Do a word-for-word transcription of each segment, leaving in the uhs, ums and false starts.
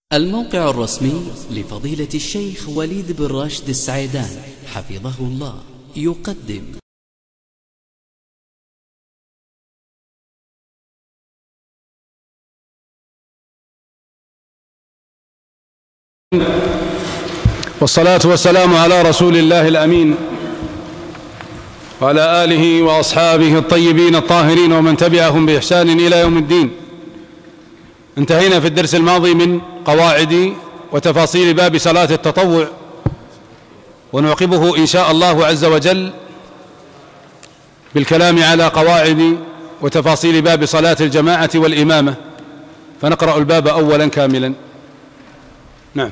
الموقع الرسمي لفضيلة الشيخ وليد بن راشد السعيدان حفظه الله يقدم والصلاة والسلام على رسول الله الأمين وعلى آله وأصحابه الطيبين الطاهرين ومن تبعهم بإحسان إلى يوم الدين. انتهينا في الدرس الماضي من قواعد وتفاصيل باب صلاة التطوع، ونعقبه إن شاء الله عز وجل بالكلام على قواعد وتفاصيل باب صلاة الجماعة والإمامة، فنقرأ الباب أولا كاملا. نعم.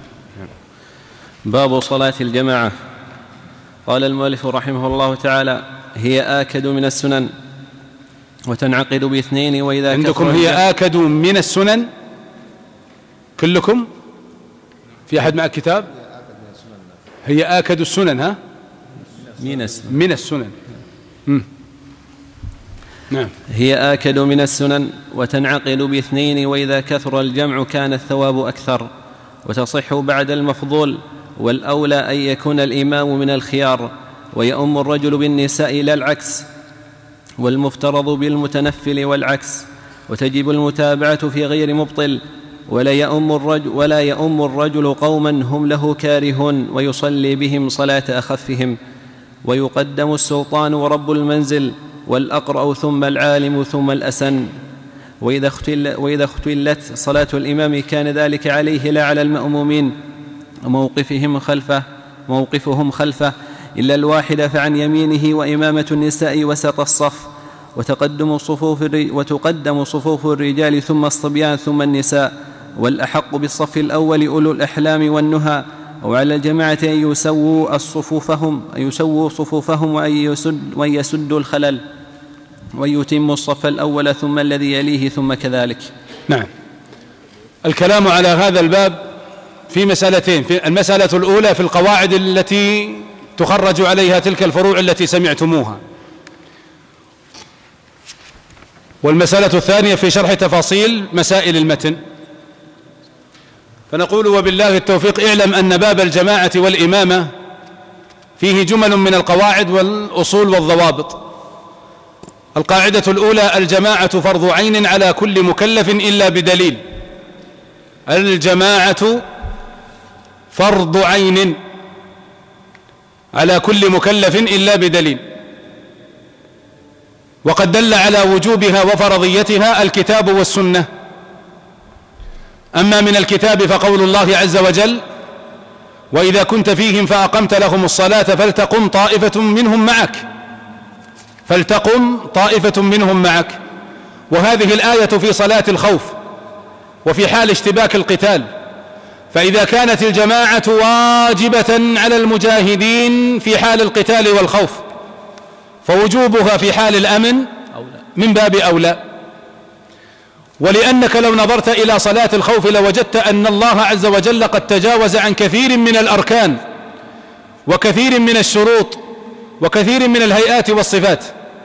باب صلاة الجماعة. قال المؤلف رحمه الله تعالى: هي آكد من السنن وتنعقد باثنين، وإذا عندكم هي آكد من السنن كلكم؟ في أحد مع الكتاب؟ هي آكد السنن. ها؟ من السنن من السنن مم. نعم. هي آكد من السنن وتنعقد باثنين، وإذا كثر الجمع كان الثواب أكثر، وتصح بعد المفضول، والأولى أن يكون الإمام من الخيار ويؤم الرجل بالنساء لا العكس، والمفترض بالمتنفل والعكس، وتجب المتابعة في غير مبطل، ولا يؤم الرجل, ولا يؤم الرجل قوما هم له كارهون ويصلي بهم صلاة أخفهم، ويقدم السلطان ورب المنزل والأقرأ ثم العالم ثم الأسن. وإذا, اختل وإذا اختلت صلاة الإمام كان ذلك عليه لا على المأمومين، وموقفهم خلفه موقفهم خلفه إلا الواحد فعن يمينه، وإمامة النساء وسط الصف، وتقدم صفوف وتقدم صفوف الرجال ثم الصبيان ثم النساء، والأحق بالصف الأول أولو الأحلام والنهى. وعلى الجماعة أن يسووا صفوفهم أن يسووا صفوفهم وأن يسد وأن يسدوا الخلل، ويتموا الصف الأول ثم الذي يليه ثم كذلك. نعم. الكلام على هذا الباب في مسألتين. في المسألة الأولى في القواعد التي تخرج عليها تلك الفروع التي سمعتموها، والمسألة الثانية في شرح تفاصيل مسائل المتن. فنقول وبالله التوفيق: اعلم أن باب الجماعة والإمامة فيه جمل من القواعد والأصول والضوابط. القاعدة الأولى: الجماعة فرض عين على كل مكلف إلا بدليل. الجماعة فرض عين على كل مكلف إلا بدليل، وقد دل على وجوبها وفرضيتها الكتاب والسنة. أما من الكتاب فقول الله عز وجل: وإذا كنت فيهم فأقمت لهم الصلاة فلتقم طائفة منهم معك فلتقم طائفة منهم معك. وهذه الآية في صلاة الخوف وفي حال اشتباك القتال، فإذا كانت الجماعة واجبة على المجاهدين في حال القتال والخوف، فوجوبها في حال الأمن من باب أولى. ولأنك لو نظرت إلى صلاة الخوف لوجدت أن الله عز وجل قد تجاوز عن كثير من الأركان وكثير من الشروط وكثير من الهيئات والصفات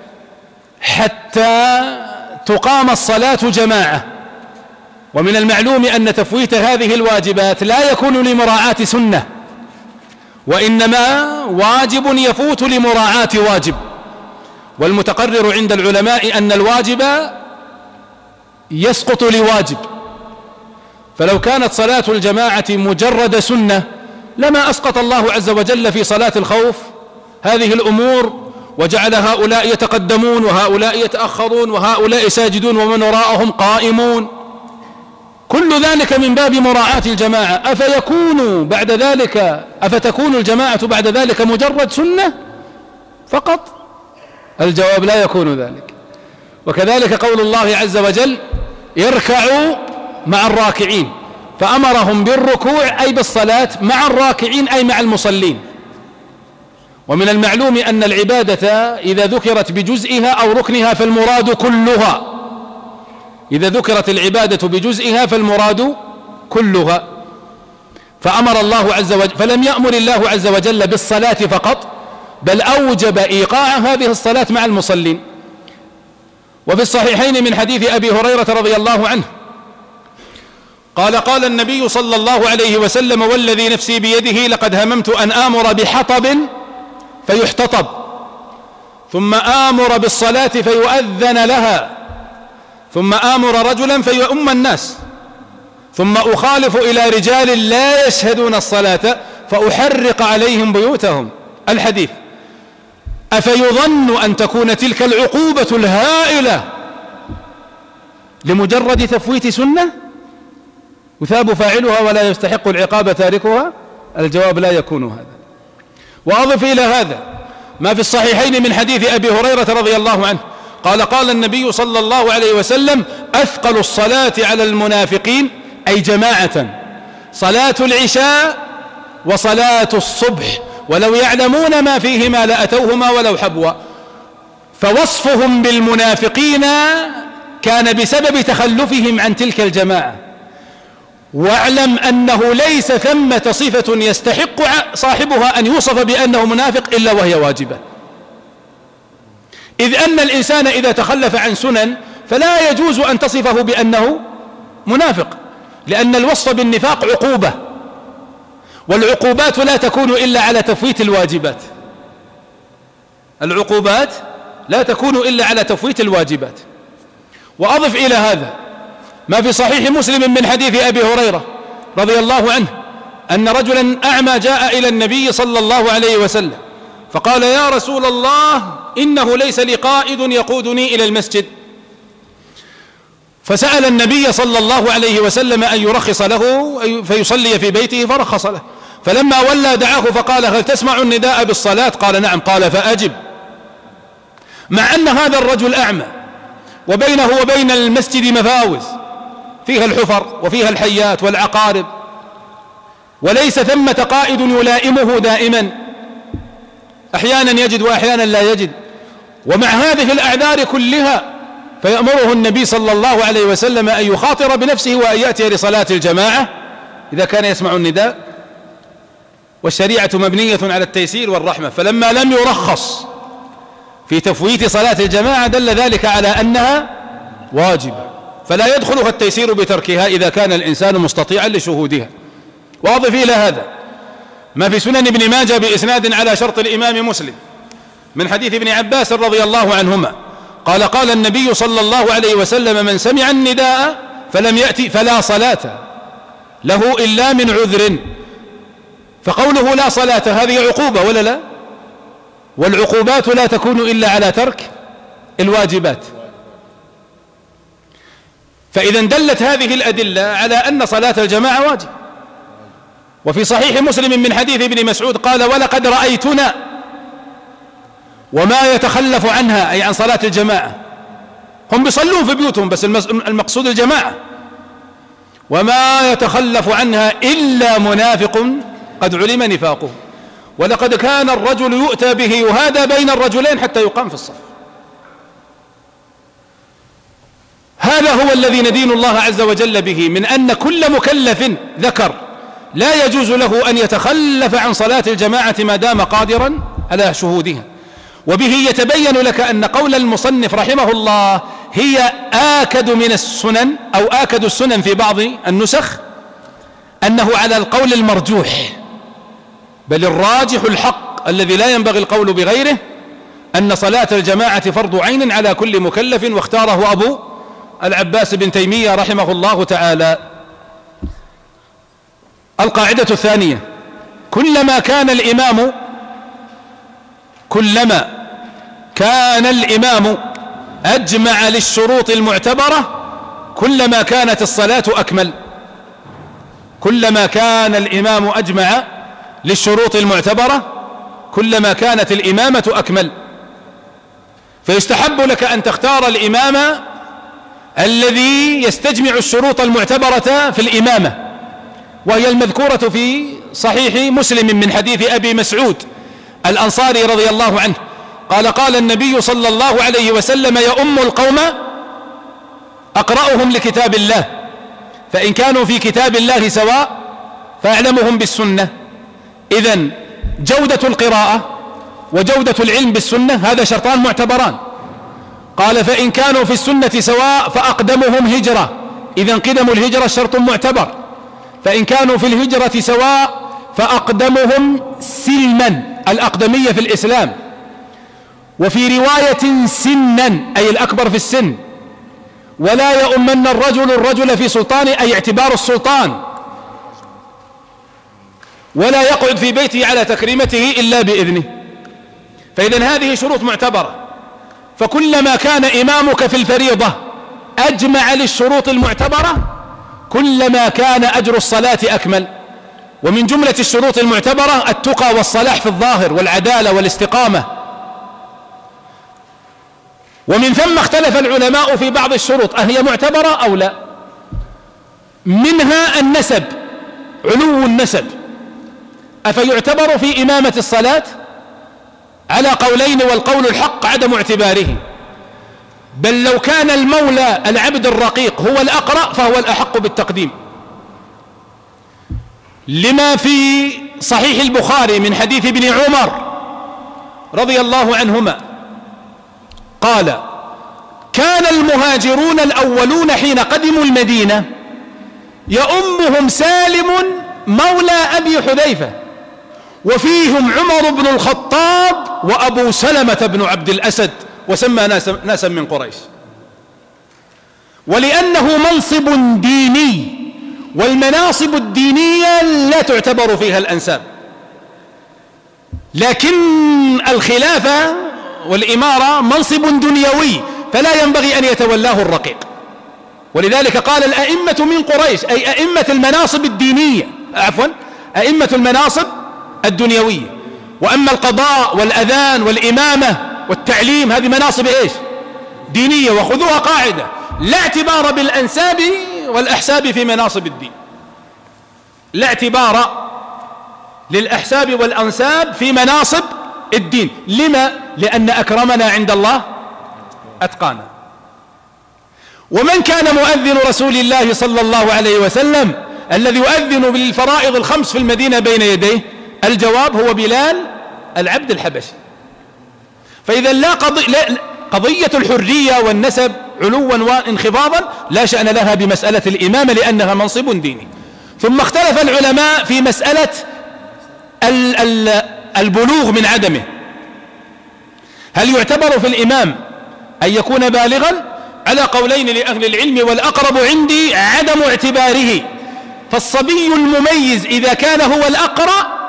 حتى تقام الصلاة جماعة. ومن المعلوم أن تفويت هذه الواجبات لا يكون لمراعاة سنة، وإنما واجب يفوت لمراعاة واجب. والمتقرر عند العلماء أن الواجب يسقط لواجب، فلو كانت صلاة الجماعة مجرد سنة لما أسقط الله عز وجل في صلاة الخوف هذه الأمور، وجعل هؤلاء يتقدمون وهؤلاء يتأخرون وهؤلاء ساجدون ومن وراءهم قائمون. كل ذلك من باب مراعاة الجماعة. أفيكون بعد ذلك أفتكون الجماعة بعد ذلك مجرد سنة فقط؟ الجواب: لا يكون ذلك. وكذلك قول الله عز وجل: اركعوا مع الراكعين، فأمرهم بالركوع أي بالصلاة مع الراكعين أي مع المصلين. ومن المعلوم أن العبادة إذا ذكرت بجزئها أو ركنها فالمراد كلها. إذا ذكرت العبادة بجزئها فالمراد كلها. فأمر الله عز وجل فلم يأمر الله عز وجل بالصلاة فقط، بل أوجب إيقاع هذه الصلاة مع المصلين. وفي الصحيحين من حديث أبي هريرة رضي الله عنه قال قال النبي صلى الله عليه وسلم والذي نفسي بيده لقد هممت أن آمر بحطب فيحتطب ثم آمر بالصلاة فيؤذن لها ثم آمر رجلا فيؤم الناس ثم أخالف إلى رجال لا يشهدون الصلاة فأحرق عليهم بيوتهم. الحديث. أفيظن أن تكون تلك العقوبة الهائلة لمجرد تفويت سنة يثاب فاعلها ولا يستحق العقاب تاركها؟ الجواب لا يكون هذا. وأضف إلى هذا ما في الصحيحين من حديث أبي هريرة رضي الله عنه قال قال النبي صلى الله عليه وسلم أثقل الصلاة على المنافقين أي جماعة صلاة العشاء وصلاة الصبح ولو يعلمون ما فيهما لأتوهما ولو حبوا. فوصفهم بالمنافقين كان بسبب تخلفهم عن تلك الجماعة. واعلم أنه ليس ثمة صفة يستحق صاحبها أن يوصف بأنه منافق إلا وهي واجبة، إذ أن الإنسان إذا تخلف عن سنن فلا يجوز أن تصفه بأنه منافق، لأن الوصف بالنفاق عقوبة، والعقوبات لا تكون إلا على تفويت الواجبات. العقوبات لا تكون إلا على تفويت الواجبات. وأضف إلى هذا ما في صحيح مسلم من حديث أبي هريرة رضي الله عنه أن رجلا أعمى جاء إلى النبي صلى الله عليه وسلم فقال يا رسول الله إنه ليس لي قائد يقودني إلى المسجد، فسأل النبي صلى الله عليه وسلم أن يرخص له فيصلي في بيته فرخص له، فلما ولى دعاه فقال هل تسمع النداء بالصلاة؟ قال نعم. قال فأجب. مع أن هذا الرجل أعمى وبينه وبين المسجد مفاوز فيها الحفر وفيها الحيات والعقارب، وليس ثمة قائد يلائمه دائما، أحيانا يجد وأحيانا لا يجد، ومع هذه الأعذار كلها فيأمره النبي صلى الله عليه وسلم أن يخاطر بنفسه وأن يأتي لصلاة الجماعة إذا كان يسمع النداء، والشريعة مبنية على التيسير والرحمة. فلما لم يرخص في تفويت صلاة الجماعة دل ذلك على أنها واجبة، فلا يدخلها التيسير بتركها إذا كان الإنسان مستطيعا لشهودها. وأضف إلى هذا ما في سنن ابن ماجه بإسناد على شرط الإمام مسلم من حديث ابن عباس رضي الله عنهما قال قال النبي صلى الله عليه وسلم من سمع النداء فلم يأتي فلا صلاة له إلا من عذر. فقوله لا صلاة هذه عقوبة ولا لا؟ والعقوبات لا تكون إلا على ترك الواجبات. فإذا دلت هذه الأدلة على أن صلاة الجماعة واجب. وفي صحيح مسلم من حديث ابن مسعود قال ولقد رأيتنا وما يتخلف عنها أي عن صلاة الجماعة، هم بيصلون في بيوتهم بس المقصود الجماعة، وما يتخلف عنها إلا منافق قد علم نفاقه، ولقد كان الرجل يؤتى به يهادى بين الرجلين حتى يقام في الصف. هذا هو الذي ندين الله عز وجل به، من أن كل مكلف ذكر لا يجوز له أن يتخلف عن صلاة الجماعة ما دام قادرا على شهودها. وبه يتبين لك أن قول المصنف رحمه الله هي آكد من السنن أو آكد السنن في بعض النسخ، أنه على القول المرجوح، بل الراجح الحق الذي لا ينبغي القول بغيره أن صلاة الجماعة فرض عين على كل مكلف، واختاره أبو العباس بن تيمية رحمه الله تعالى. القاعدة الثانية كلما كان الإمام كلما كان الإمام أجمع للشروط المعتبرة كلما كانت الصلاة أكمل. كلما كان الإمام أجمع للشروط المعتبرة كلما كانت الإمامة أكمل. فيستحب لك أن تختار الإمام الذي يستجمع الشروط المعتبرة في الإمامة، وهي المذكورة في صحيح مسلم من حديث أبي مسعود الأنصاري رضي الله عنه قال قال النبي صلى الله عليه وسلم يؤم القوم أقرأهم لكتاب الله، فإن كانوا في كتاب الله سواء فأعلمهم بالسنة. إذن جودة القراءة وجودة العلم بالسنة هذا شرطان معتبران. قال فإن كانوا في السنة سواء فأقدمهم هجرة إذن قدم الهجرة شرط معتبر، فإن كانوا في الهجرة سواء فأقدمهم سلما، الأقدمية في الإسلام، وفي رواية سنا أي الأكبر في السن، ولا يؤمن الرجل الرجل في سلطانه أي اعتبار السلطان، ولا يقعد في بيته على تكريمته إلا بإذنه. فإذن هذه شروط معتبرة، فكلما كان إمامك في الفريضة أجمع للشروط المعتبرة كلما كان أجر الصلاة أكمل. ومن جملة الشروط المعتبرة التقى والصلاح في الظاهر والعدالة والاستقامة. ومن ثم اختلف العلماء في بعض الشروط أهي معتبرة أو لا. منها النسب، علو النسب، أفيعتبر في إمامة الصلاة؟ على قولين، والقول الحق عدم اعتباره، بل لو كان المولى العبد الرقيق هو الأقرأ فهو الأحق بالتقديم، لما في صحيح البخاري من حديث ابن عمر رضي الله عنهما قال: كان المهاجرون الأولون حين قدموا المدينة يؤمهم سالم مولى أبي حذيفة، وفيهم عمر بن الخطاب وأبو سلمة بن عبد الأسد، وسمى ناسا, ناسا من قريش، ولأنه منصب ديني، والمناصب الدينية لا تعتبر فيها الأنساب، لكن الخلافة والإمارة منصب دنيوي فلا ينبغي أن يتولاه الرقيق. ولذلك قال الأئمة من قريش، أي أئمة المناصب الدينية، عفوا أئمة المناصب الدنيوية. وأما القضاء والأذان والإمامة والتعليم هذه مناصب إيش؟ دينية. وخذوها قاعدة: لا اعتبار بالأنساب والأحساب في مناصب الدين، لا اعتبار للأحساب والأنساب في مناصب الدين. لما؟ لأن أكرمنا عند الله أتقانا. ومن كان مؤذن رسول الله صلى الله عليه وسلم الذي يؤذن بالفرائض الخمس في المدينة بين يديه؟ الجواب هو بلال العبد الحبشي. فإذا لا قضي لا قضية الحرية والنسب علوا وانخفاضا لا شأن لها بمسألة الإمامة لأنها منصب ديني. ثم اختلف العلماء في مسألة البلوغ من عدمه، هل يعتبر في الإمام أن يكون بالغا؟ على قولين لأهل العلم، والأقرب عندي عدم اعتباره. فالصبي المميز إذا كان هو الأقرأ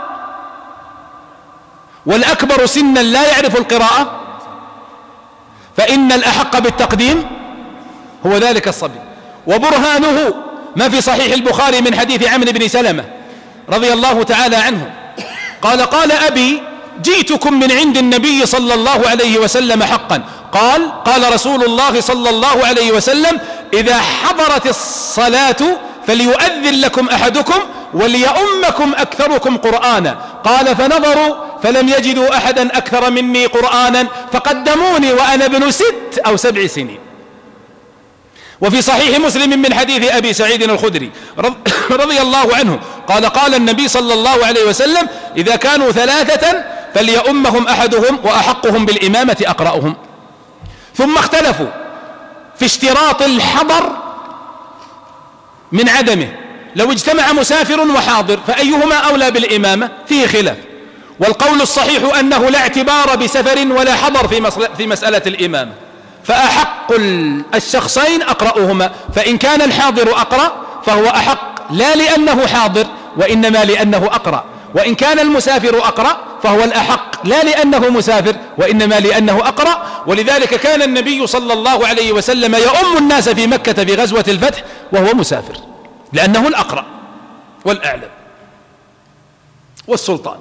والأكبر سنا لا يعرف القراءة فإن الأحق بالتقديم هو ذلك الصبي. وبرهانه ما في صحيح البخاري من حديث عمرو بن سلمة رضي الله تعالى عنه قال: قال أبي: جئتكم من عند النبي صلى الله عليه وسلم حقا. قال: قال رسول الله صلى الله عليه وسلم: إذا حضرت الصلاة فليؤذن لكم أحدكم وليؤمكم أكثركم قرآنا. قال: فنظروا فلم يجدوا أحدا أكثر مني قرآنا فقدموني وأنا ابن ست أو سبع سنين. وفي صحيح مسلم من حديث أبي سعيد الخدري رضي الله عنه قال: قال النبي صلى الله عليه وسلم: إذا كانوا ثلاثة فليؤمهم أحدهم وأحقهم بالإمامة أقرأهم. ثم اختلفوا في اشتراط الحضر من عدمه، لو اجتمع مسافر وحاضر فأيهما أولى بالإمامة؟ فيه خلاف، والقول الصحيح أنه لا اعتبار بسفر ولا حضر في مسألة الإمامة، فأحق الشخصين أقرأهما. فإن كان الحاضر أقرأ فهو أحق لا لأنه حاضر وإنما لأنه أقرأ، وإن كان المسافر أقرأ فهو الأحق لا لأنه مسافر وإنما لأنه أقرأ. ولذلك كان النبي صلى الله عليه وسلم يؤم الناس في مكة في غزوة الفتح وهو مسافر لأنه الأقرأ والأعلم والسلطان.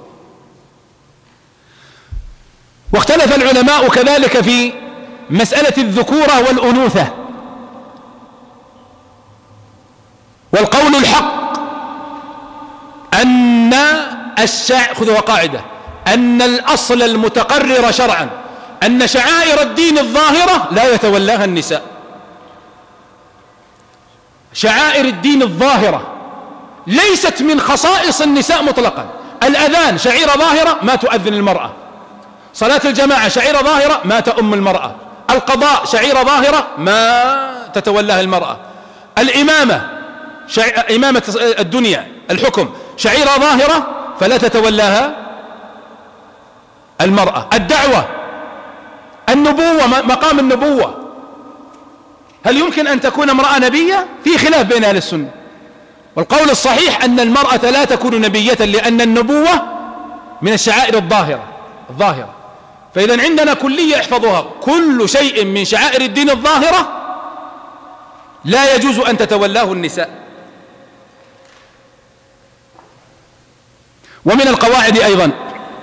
واختلف العلماء كذلك في مسألة الذكورة والأنوثة، والقول الحق أن الشع... خذوا قاعدة أن الأصل المتقرر شرعا أن شعائر الدين الظاهرة لا يتولاها النساء. شعائر الدين الظاهرة ليست من خصائص النساء مطلقا. الأذان شعيرة ظاهرة ما تؤذن المرأة، صلاة الجماعة شعيرة ظاهرة ما تؤم المرأة، القضاء شعيرة ظاهرة ما تتولاها المرأة، الإمامة شع... إمامة الدنيا الحكم شعيرة ظاهرة فلا تتولاها المرأة. الدعوة النبوة مقام النبوة هل يمكن أن تكون امرأة نبية؟ في خلاف بين أهل السنة، والقول الصحيح أن المرأة لا تكون نبية لأن النبوة من الشعائر الظاهرة الظاهرة فإذا عندنا كلية احفظوها: كل شيء من شعائر الدين الظاهرة لا يجوز أن تتولاه النساء. ومن القواعد أيضا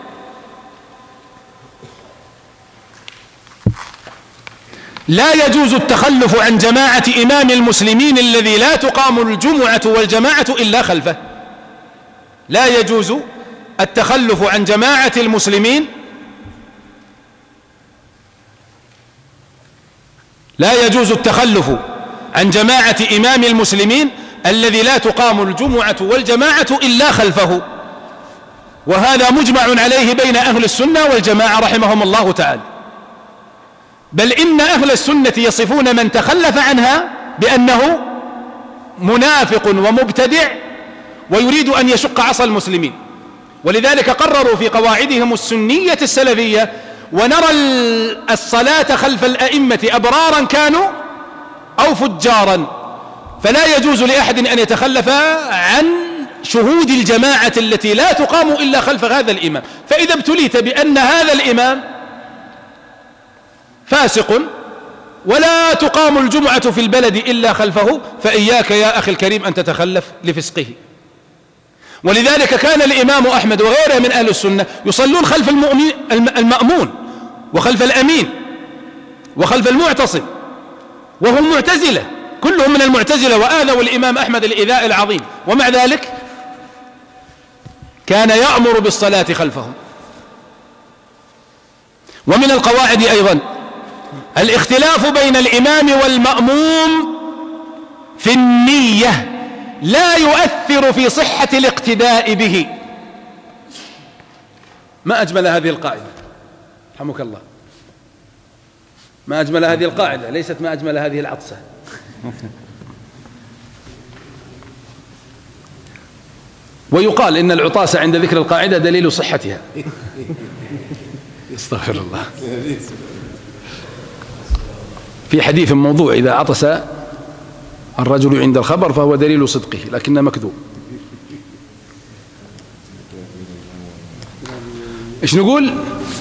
لا يجوز التخلف عن جماعة إمام المسلمين الذي لا تقام الجمعة والجماعة إلا خلفه. لا يجوز التخلف عن جماعة المسلمين لا يجوز التخلف عن جماعة إمام المسلمين الذي لا تقام الجمعة والجماعة إلا خلفه، وهذا مجمع عليه بين أهل السنة والجماعة رحمهم الله تعالى. بل إن أهل السنة يصفون من تخلف عنها بأنه منافق ومبتدع ويريد أن يشق عصا المسلمين، ولذلك قرروا في قواعدهم السنية السلفية: ونرى الصلاة خلف الأئمة أبرارا كانوا أو فجارا، فلا يجوز لأحد أن يتخلف عن شهود الجماعة التي لا تقام إلا خلف هذا الإمام. فإذا ابتليت بأن هذا الإمام فاسق ولا تقام الجمعة في البلد إلا خلفه فإياك يا أخي الكريم أن تتخلف لفسقه. ولذلك كان الإمام أحمد وغيره من أهل السنة يصلون خلف المأمون وخلف الأمين وخلف المعتصم، وهم معتزلة كلهم من المعتزلة، وآذوا الإمام أحمد الإيذاء العظيم، ومع ذلك كان يأمر بالصلاة خلفهم. ومن القواعد أيضا الاختلاف بين الإمام والمأموم في النية لا يؤثر في صحة الاقتداء به. ما أجمل هذه القاعدة، رحمك الله، ما أجمل هذه القاعدة، ليست ما أجمل هذه العطسة. ويقال إن العطاس عند ذكر القاعدة دليل صحتها. استغفر الله. في حديث موضوع: إذا عطس الرجل عند الخبر فهو دليل صدقه لكنه مكذوب. إيش نقول؟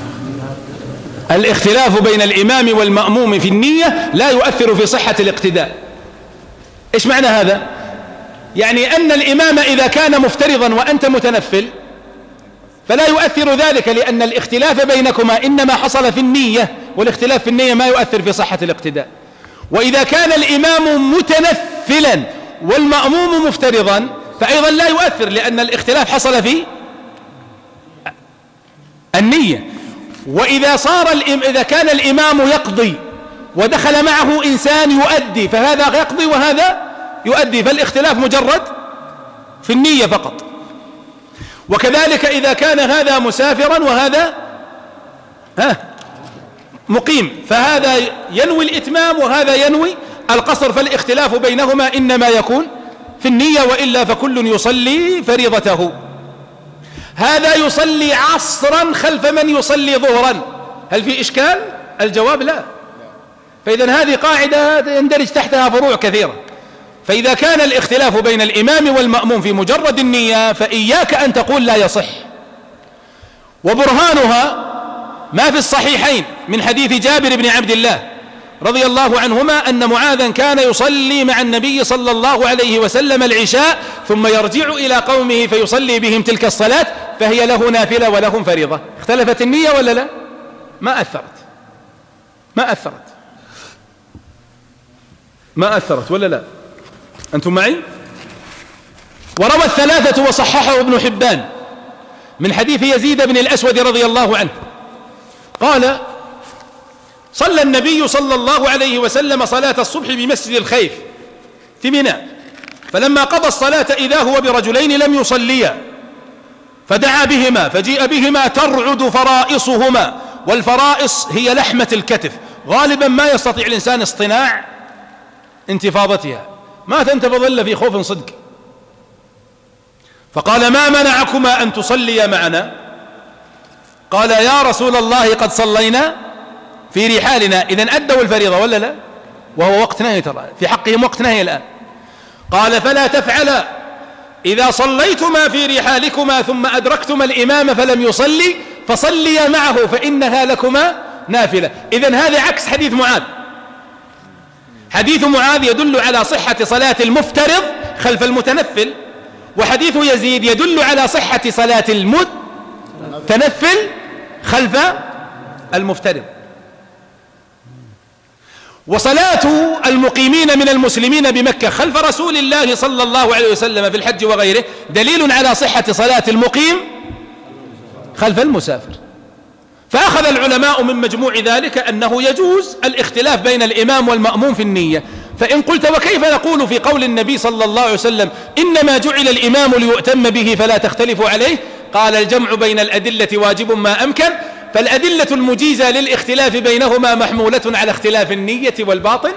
الاختلاف بين الإمام والمأموم في النية لا يؤثر في صحة الاقتداء. إيش معنى هذا؟ يعني أن الإمام إذا كان مفترضا وأنت متنفل فلا يؤثر ذلك، لأن الاختلاف بينكما إنما حصل في النية، والاختلاف في النية ما يؤثر في صحة الاقتداء. وإذا كان الإمام متنفلا والمأموم مفترضا فأيضا لا يؤثر، لأن الاختلاف حصل في النية. وإذا صار الإم... إذا كان الإمام يقضي ودخل معه إنسان يؤدي فهذا يقضي وهذا يؤدي، فالاختلاف مجرد في النية فقط. وكذلك إذا كان هذا مسافرا وهذا ها مقيم فهذا ينوي الإتمام وهذا ينوي القصر، فالاختلاف بينهما إنما يكون في النية، وإلا فكل يصلي فريضته. هذا يصلي عصرا خلف من يصلي ظهرا، هل في إشكال؟ الجواب لا. فإذا هذه قاعدة يندرج تحتها فروع كثيرة. فإذا كان الاختلاف بين الإمام والمأموم في مجرد النية فإياك أن تقول لا يصح. وبرهانها ما في الصحيحين من حديث جابر بن عبد الله رضي الله عنهما أن معاذا كان يصلي مع النبي صلى الله عليه وسلم العشاء ثم يرجع إلى قومه فيصلي بهم تلك الصلاة فهي له نافلة ولهم فريضة. اختلفت النية ولا لا؟ ما أثرت ما أثرت ما أثرت ولا لا؟ أنتم معي؟ وروى الثلاثة وصححه ابن حبان من حديث يزيد بن الأسود رضي الله عنه قال: صلى النبي صلى الله عليه وسلم صلاة الصبح بمسجد الخيف في منى، فلما قضى الصلاة إذا هو برجلين لم يصليا، فدعا بهما فجيء بهما ترعد فرائصهما، والفرائص هي لحمة الكتف، غالبا ما يستطيع الإنسان اصطناع انتفاضتها، ما تنتفض إلا في خوف صدق. فقال ما منعكما أن تصليا معنا؟ قال يا رسول الله قد صلينا في رحالنا. إذن أدوا الفريضة ولا لا؟ وهو وقت نهي، ترى في حقهم وقت نهي الآن. قال فلا تفعلا إذا صليتما في رحالكما ثم أدركتما الإمام فلم يصلي فصليا معه فإنها لكما نافلة. إذن هذا عكس حديث معاذ. حديث معاذ يدل على صحة صلاة المفترض خلف المتنفل، وحديث يزيد يدل على صحة صلاة المتنفل خلف المفترض. وصلاة المقيمين من المسلمين بمكة خلف رسول الله صلى الله عليه وسلم في الحج وغيره دليل على صحة صلاة المقيم خلف المسافر. فأخذ العلماء من مجموع ذلك أنه يجوز الاختلاف بين الإمام والمأموم في النية. فإن قلت وكيف نقول في قول النبي صلى الله عليه وسلم إنما جعل الإمام ليؤتم به فلا تختلفوا عليه؟ قال الجمع بين الأدلة واجب ما أمكن، فالأدلة المجيزة للاختلاف بينهما محمولة على اختلاف النية والباطن،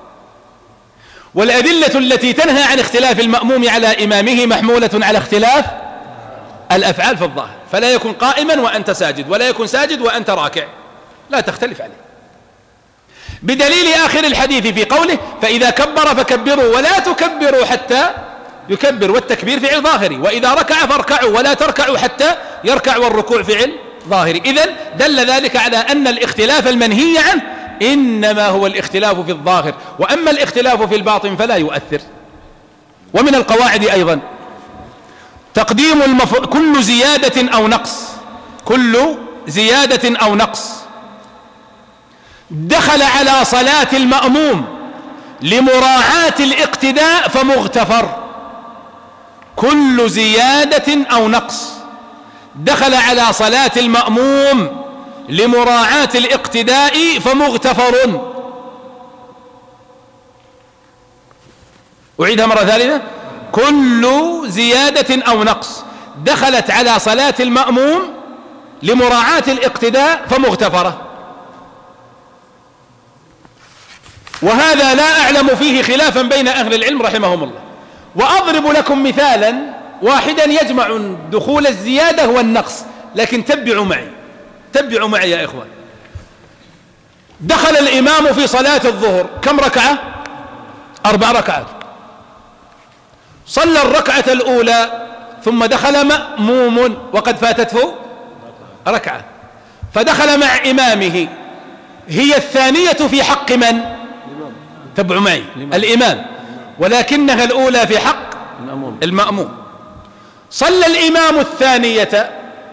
والأدلة التي تنهى عن اختلاف المأموم على إمامه محمولة على اختلاف الأفعال في الظاهر. فلا يكن قائما وأنت ساجد، ولا يكن ساجد وأنت راكع، لا تختلف عليه. بدليل آخر الحديث في قوله فإذا كبر فكبروا ولا تكبروا حتى يكبر، والتكبير فعل ظاهري، وإذا ركع فاركعوا ولا تركعوا حتى يركع، والركوع فعل ظاهري. إذن دل ذلك على أن الاختلاف المنهي عنه إنما هو الاختلاف في الظاهر، وأما الاختلاف في الباطن فلا يؤثر. ومن القواعد أيضا تقديم المف... كل زيادة أو نقص كل زيادة أو نقص دخل على صلاة المأموم لمراعاة الاقتداء فمغتفر. كل زيادة أو نقص دخل على صلاة المأموم لمراعاة الاقتداء فمغتفر. أعيدها مرة ثالثة. كل زيادة أو نقص دخلت على صلاة المأموم لمراعاة الاقتداء فمغتفرة. وهذا لا أعلم فيه خلافا بين أهل العلم رحمهم الله. وأضرب لكم مثالا واحدا يجمع دخول الزيادة والنقص، لكن تبعوا معي تبعوا معي يا إخوان. دخل الإمام في صلاة الظهر كم ركعة؟ أربع ركعات. صلى الركعة الأولى ثم دخل مأموم وقد فاتته ركعة، فدخل مع إمامه، هي الثانية في حق من؟ تبعوا معي الإمام، ولكنها الأولى في حق المأموم. صلى الإمام الثانية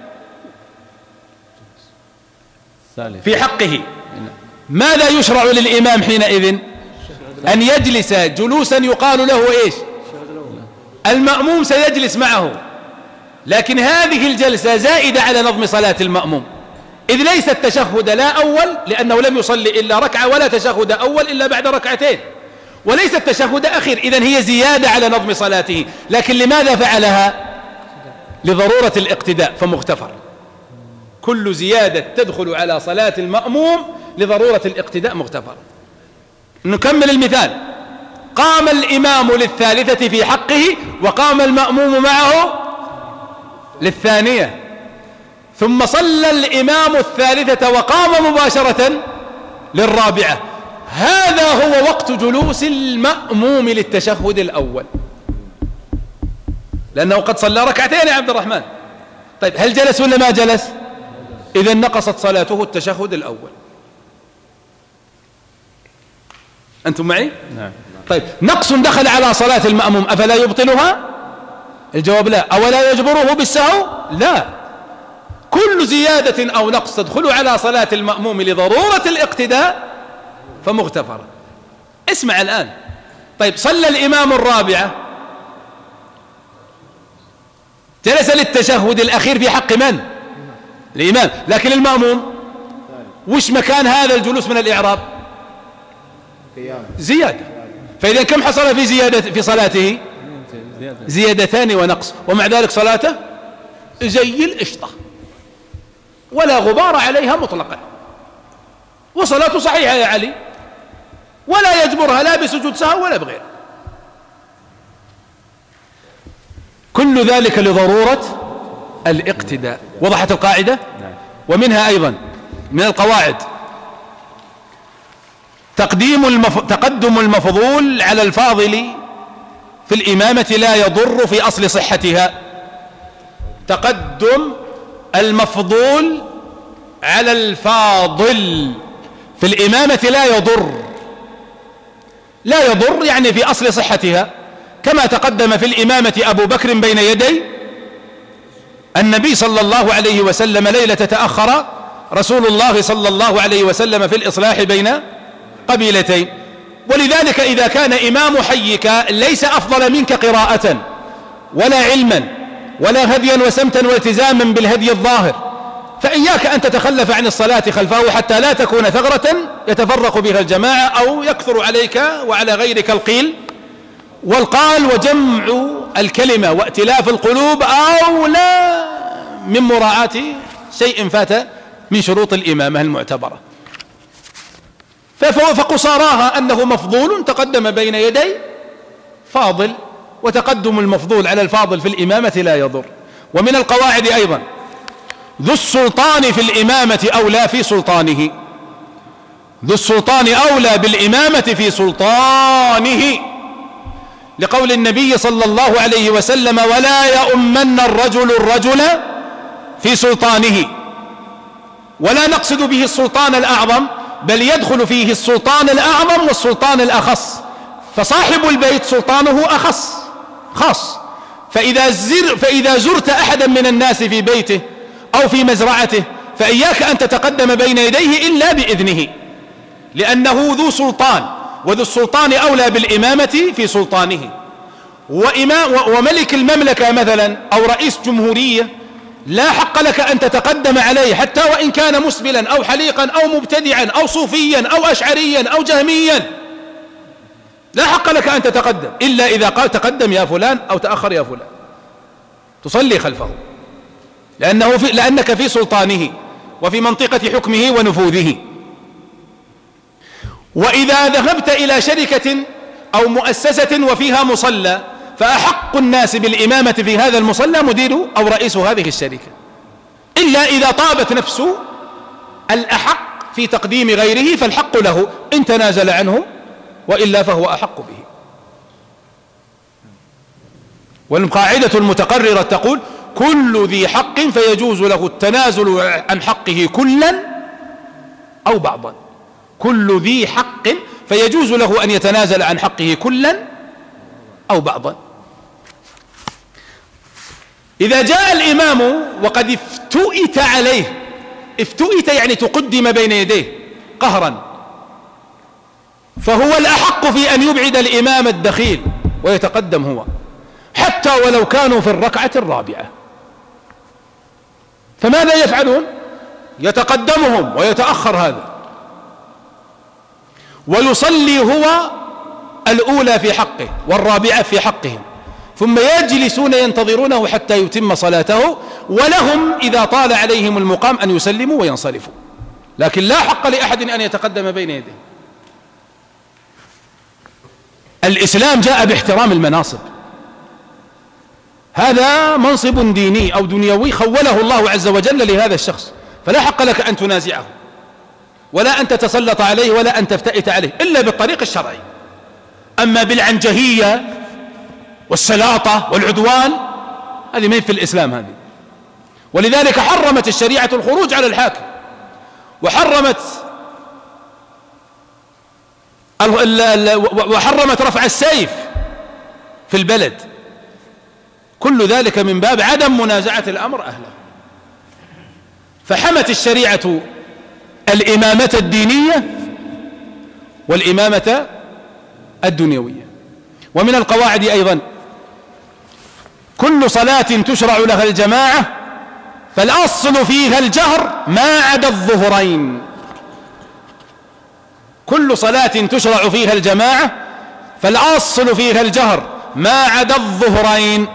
في حقه، ماذا يشرع للإمام حينئذ؟ أن يجلس جلوسا يقال له إيش؟ المأموم سيجلس معه، لكن هذه الجلسة زائدة على نظم صلاة المأموم، إذ ليس التشهد لا أول لأنه لم يصلي إلا ركعة، ولا تشهد أول إلا بعد ركعتين، وليس التشهد أخير، إذن هي زيادة على نظم صلاته. لكن لماذا فعلها؟ لضرورة الاقتداء فمغتفر. كل زيادة تدخل على صلاة المأموم لضرورة الاقتداء مغتفر. نكمل المثال. قام الإمام للثالثة في حقه وقام المأموم معه للثانية، ثم صلى الإمام الثالثة وقام مباشرة للرابعة. هذا هو وقت جلوس المأموم للتشهد الأول، لأنه قد صلى ركعتين يا عبد الرحمن. طيب هل جلس ولا ما جلس؟ إذن نقصت صلاته التشهد الأول. أنتم معي؟ نعم. طيب نقص دخل على صلاة المأموم أفلا يبطلها؟ الجواب لا. أولا يجبره بالسهو؟ لا. كل زيادة أو نقص تدخل على صلاة المأموم لضرورة الاقتداء فمغتفرة. اسمع الآن. طيب صلى الإمام الرابعة، جلس للتشهد الأخير في حق من؟ الإمام. لكن المأموم وش مكان هذا الجلوس من الإعراب؟ زيادة. فإذا كم حصل في زيادة في صلاته؟ زيادتان ونقص، ومع ذلك صلاته زي القشطة ولا غبار عليها مطلقا، وصلاته صحيحة يا علي، ولا يجبرها لا بسجود سهو ولا بغيره. كل ذلك لضرورة الاقتداء. وضحت القاعدة؟ ومنها أيضا من القواعد تقديم المف... تقدم المفضول على الفاضل في الإمامة لا يضر في أصل صحتها. تقدم المفضول على الفاضل في الإمامة لا يضر، لا يضر يعني في أصل صحتها، كما تقدم في الإمامة أبو بكر بين يدي النبي صلى الله عليه وسلم ليلة تأخر رسول الله صلى الله عليه وسلم في الإصلاح بين قبيلتين. ولذلك إذا كان إمام حيك ليس أفضل منك قراءة ولا علما ولا هديا وسمتا والتزاما بالهدي الظاهر، فإياك أن تتخلف عن الصلاة خلفه حتى لا تكون ثغرة يتفرق بها الجماعة أو يكثر عليك وعلى غيرك القيل والقال، وجمع الكلمة وائتلاف القلوب أولى من مراعاة شيء فات من شروط الإمامة المعتبرة. فقصاراها أنه مفضول تقدم بين يدي فاضل، وتقدم المفضول على الفاضل في الإمامة لا يضر. ومن القواعد أيضا ذو السلطان في الإمامة أولى في سلطانه، ذو السلطان أولى بالإمامة في سلطانه، لقول النبي صلى الله عليه وسلم: ولا يؤمن الرجل الرجل في سلطانه. ولا نقصد به السلطان الأعظم، بل يدخل فيه السلطان الأعظم والسلطان الأخص، فصاحب البيت سلطانه أخص خاص. فإذا, زر فإذا زرت أحدا من الناس في بيته أو في مزرعته فإياك أن تتقدم بين يديه إلا بإذنه، لأنه ذو سلطان، وذو السلطان أولى بالإمامة في سلطانه. وملك المملكة مثلا أو رئيس جمهورية لا حق لك أن تتقدم عليه حتى وإن كان مسبلا أو حليقا أو مبتدعا أو صوفيا أو أشعريا أو جهميا، لا حق لك أن تتقدم إلا إذا قال تقدم يا فلان أو تأخر يا فلان، تصلي خلفه، لأنه في لأنك في سلطانه وفي منطقة حكمه ونفوذه. وإذا ذهبت إلى شركة أو مؤسسة وفيها مصلى فأحق الناس بالإمامة في هذا المصلى مدير أو رئيس هذه الشركة، إلا إذا طابت نفس الأحق في تقديم غيره فالحق له إن تنازل عنه، وإلا فهو أحق به. والقاعدة المتقررة تقول: كل ذي حق فيجوز له التنازل عن حقه كلا أو بعضا. كل ذي حق فيجوز له أن يتنازل عن حقه كلا أو بعضا. إذا جاء الإمام وقد افتؤت عليه، افتؤت يعني تقدم بين يديه قهرا، فهو الأحق في أن يبعد الإمام الدخيل ويتقدم هو، حتى ولو كانوا في الركعة الرابعة. فماذا يفعلون؟ يتقدمهم ويتأخر هذا، ويصلي هو الأولى في حقه والرابعة في حقهم، ثم يجلسون ينتظرونه حتى يتم صلاته، ولهم إذا طال عليهم المقام أن يسلموا وينصرفوا، لكن لا حق لأحد أن يتقدم بين يديه. الإسلام جاء باحترام المناصب، هذا منصب ديني أو دنيوي خوله الله عز وجل لهذا الشخص، فلا حق لك أن تنازعه ولا أن تتسلط عليه ولا أن تفتئت عليه إلا بالطريق الشرعي. أما بالعنجهية والسلاطة والعدوان هذه ما في الإسلام هذه. ولذلك حرمت الشريعة الخروج على الحاكم، وحرمت وحرمت رفع السيف في البلد، كل ذلك من باب عدم منازعة الأمر أهله. فحمت الشريعة الإمامة الدينية والإمامة الدنيوية. ومن القواعد أيضا كل صلاة تشرع لها الجماعة فالأصل فيها الجهر ما عدا الظهرين. كل صلاة تشرع فيها الجماعة فالأصل فيها الجهر ما عدا الظهرين.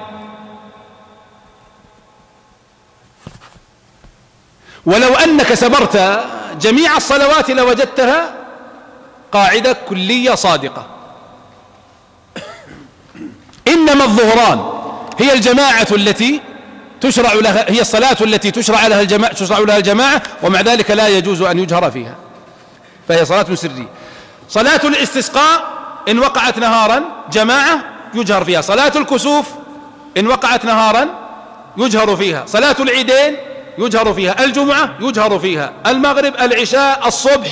ولو أنك سبرت جميع الصلوات لوجدتها قاعدة كلية صادقة: إنما الظهران هي الجماعة التي تشرع لها، هي الصلاة التي تشرع لها الجماعة تشرع لها الجماعة ومع ذلك لا يجوز أن يجهر فيها، فهي صلاة سرية. صلاة الاستسقاء إن وقعت نهارا جماعة يجهر فيها، صلاة الكسوف إن وقعت نهارا يجهر فيها، صلاة العيدين يجهر فيها، الجمعة يجهر فيها، المغرب، العشاء، الصبح،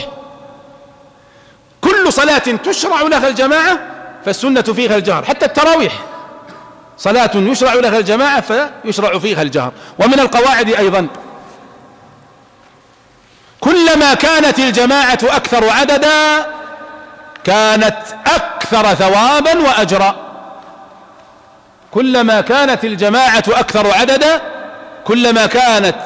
كل صلاة تشرع لها الجماعة فالسنة فيها الجهر. حتى التراويح صلاة يشرع لها الجماعة فيشرع فيها الجهر. ومن القواعد أيضا كلما كانت الجماعة أكثر عددا كانت أكثر ثوابا وأجرا، كلما كانت الجماعة أكثر عددا كلما كانت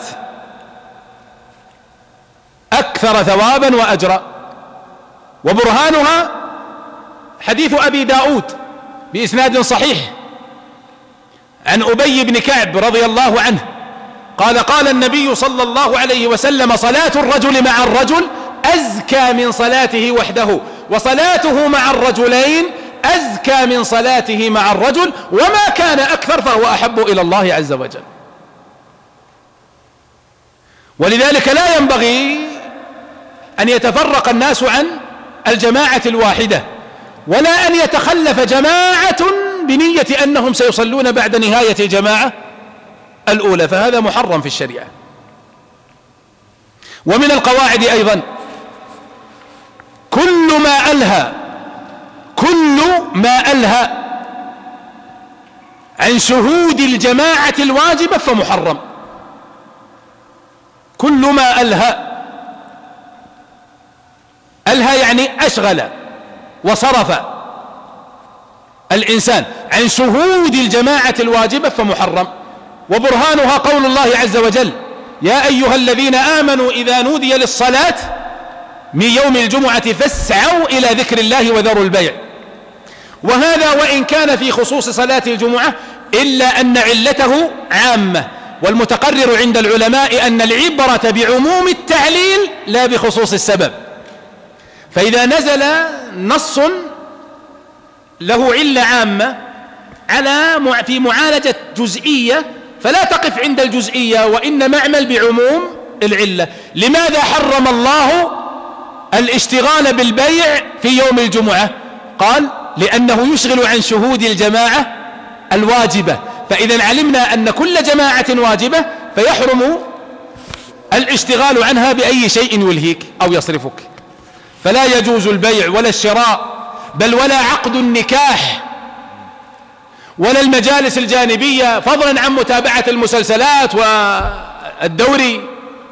أكثر ثوابا وأجرا. وبرهانها حديث أبي داود بإسناد صحيح عن أبي بن كعب رضي الله عنه قال قال النبي صلى الله عليه وسلم صلاة الرجل مع الرجل أزكى من صلاته وحده، وصلاته مع الرجلين أزكى من صلاته مع الرجل، وما كان أكثر فهو أحب إلى الله عز وجل. ولذلك لا ينبغي أن يتفرق الناس عن الجماعة الواحدة، ولا أن يتخلف جماعة بنية أنهم سيصلون بعد نهاية الجماعة الأولى، فهذا محرم في الشريعة. ومن القواعد أيضا كل ما ألهى كل ما ألهى عن شهود الجماعة الواجبة فمحرم، كل ما ألهى، ألهى يعني أشغل وصرف الإنسان عن شهود الجماعة الواجبة فمحرم. وبرهانها قول الله عز وجل يا أيها الذين آمنوا إذا نودي للصلاة من يوم الجمعة فاسعوا إلى ذكر الله وذروا البيع. وهذا وإن كان في خصوص صلاة الجمعة إلا أن علته عامة، والمتقرر عند العلماء أن العبرة بعموم التعليل لا بخصوص السبب. فإذا نزل نص له علة عامة على في معالجة جزئية فلا تقف عند الجزئية وإنما اعمل بعموم العلة. لماذا حرم الله الاشتغال بالبيع في يوم الجمعة؟ قال لأنه يشغل عن شهود الجماعة الواجبة، فإذا علمنا أن كل جماعة واجبة فيحرم الاشتغال عنها بأي شيء يلهيك أو يصرفك. فلا يجوز البيع ولا الشراء، بل ولا عقد النكاح ولا المجالس الجانبية، فضلا عن متابعة المسلسلات والدوري،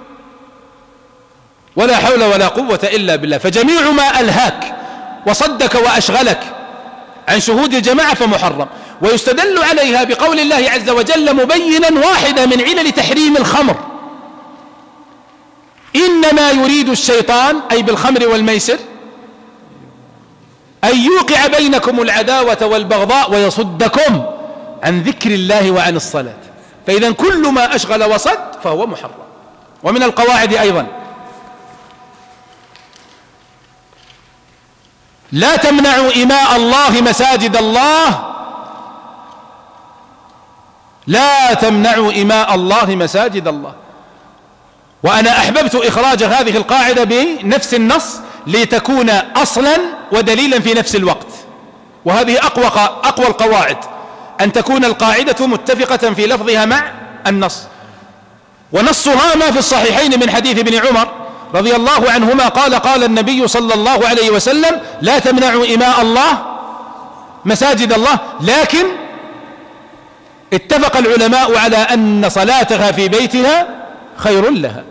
ولا حول ولا قوة إلا بالله. فجميع ما ألهاك وصدك وأشغلك عن شهود الجماعة فمحرم. ويستدل عليها بقول الله عز وجل مبينا واحدة من علل تحريم الخمر إنما يريد الشيطان أي بالخمر والميسر أن يوقع بينكم العداوة والبغضاء ويصدكم عن ذكر الله وعن الصلاة. فإذا كل ما أشغل وصد فهو محرم. ومن القواعد أيضا لا تمنعوا إماء الله مساجد الله، لا تمنعوا إماء الله مساجد الله. وأنا أحببت إخراج هذه القاعدة بنفس النص لتكون أصلا ودليلا في نفس الوقت، وهذه أقوى, أقوى القواعد أن تكون القاعدة متفقة في لفظها مع النص. ونصها ما في الصحيحين من حديث ابن عمر رضي الله عنهما قال قال النبي صلى الله عليه وسلم لا تمنعوا إماء الله مساجد الله، لكن اتفق العلماء على أن صلاتها في بيتها خير لها،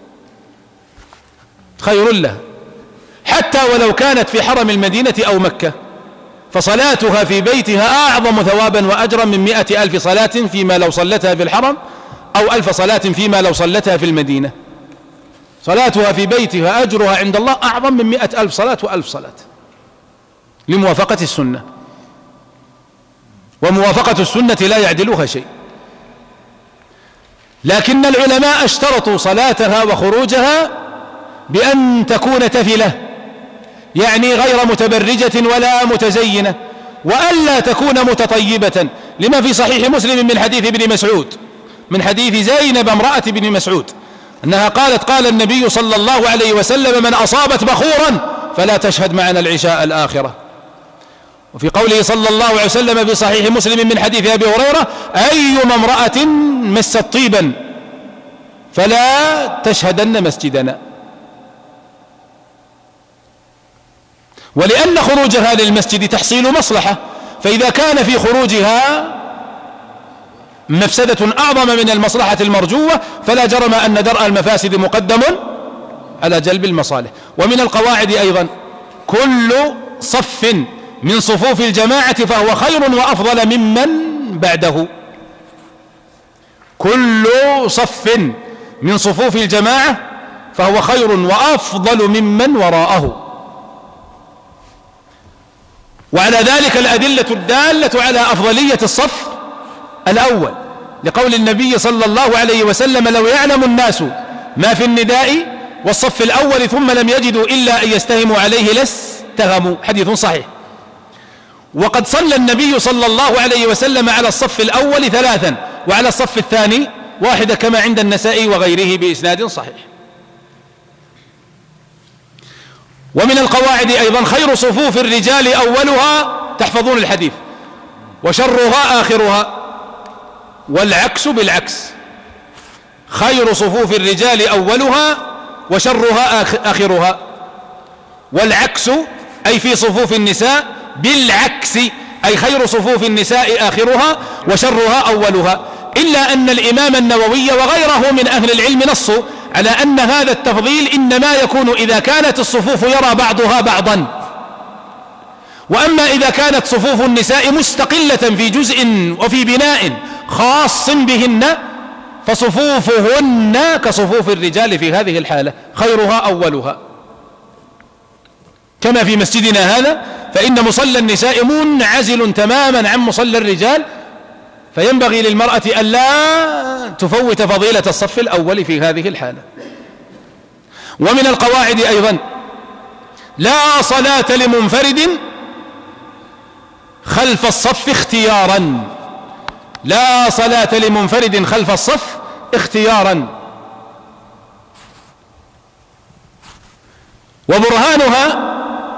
خير لها حتى ولو كانت في حرم المدينة أو مكة، فصلاتها في بيتها أعظم ثوابا وأجرا من مئة ألف صلاة فيما لو صلتها في الحرم، أو ألف صلاة فيما لو صلتها في المدينة. صلاتها في بيتها أجرها عند الله أعظم من مئة ألف صلاة وألف صلاة لموافقة السنة، وموافقة السنة لا يعدلها شيء. لكن العلماء اشترطوا صلاتها وخروجها بأن تكون تفلة، يعني غير متبرجة ولا متزينة، وألا تكون متطيبة، لما في صحيح مسلم من حديث ابن مسعود، من حديث زينب امرأة ابن مسعود أنها قالت قال النبي صلى الله عليه وسلم: من أصابت بخورا فلا تشهد معنا العشاء الآخرة. وفي قوله صلى الله عليه وسلم في صحيح مسلم من حديث أبي هريرة: أيما امرأة مست طيبا فلا تشهدن مسجدنا. ولأن خروجها للمسجد تحصيل مصلحة، فإذا كان في خروجها مفسدة أعظم من المصلحة المرجوة فلا جرم أن درء المفاسد مقدم على جلب المصالح. ومن القواعد أيضا: كل صف من صفوف الجماعة فهو خير وأفضل ممن بعده. كل صف من صفوف الجماعة فهو خير وأفضل ممن وراءه. وعلى ذلك الأدلة الدالة على أفضلية الصف الأول، لقول النبي صلى الله عليه وسلم: لو يعلم الناس ما في النداء والصف الأول ثم لم يجدوا إلا أن يستهموا عليه لاستهموا. حديث صحيح. وقد صلى النبي صلى الله عليه وسلم على الصف الأول ثلاثا وعلى الصف الثاني واحدة كما عند النسائي وغيره بإسناد صحيح. ومن القواعد أيضا: خير صفوف الرجال أولها، تحفظون الحديث، وشرها آخرها، والعكس بالعكس. خير صفوف الرجال أولها وشرها آخرها، والعكس أي في صفوف النساء بالعكس، أي خير صفوف النساء آخرها وشرها أولها. إلا أن الإمام النووي وغيره من أهل العلم نصوا على أن هذا التفضيل إنما يكون إذا كانت الصفوف يرى بعضها بعضا، وأما إذا كانت صفوف النساء مستقلة في جزء وفي بناء خاص بهن فصفوفهن كصفوف الرجال في هذه الحالة، خيرها أولها. كما في مسجدنا هذا، فإن مصلى النساء منعزل تماما عن مصلى الرجال، فينبغي للمرأة ألا تفوت فضيلة الصف الأول في هذه الحالة. ومن القواعد أيضا: لا صلاة لمنفرد خلف الصف اختيارا. لا صلاة لمنفرد خلف الصف اختيارا. وبرهانها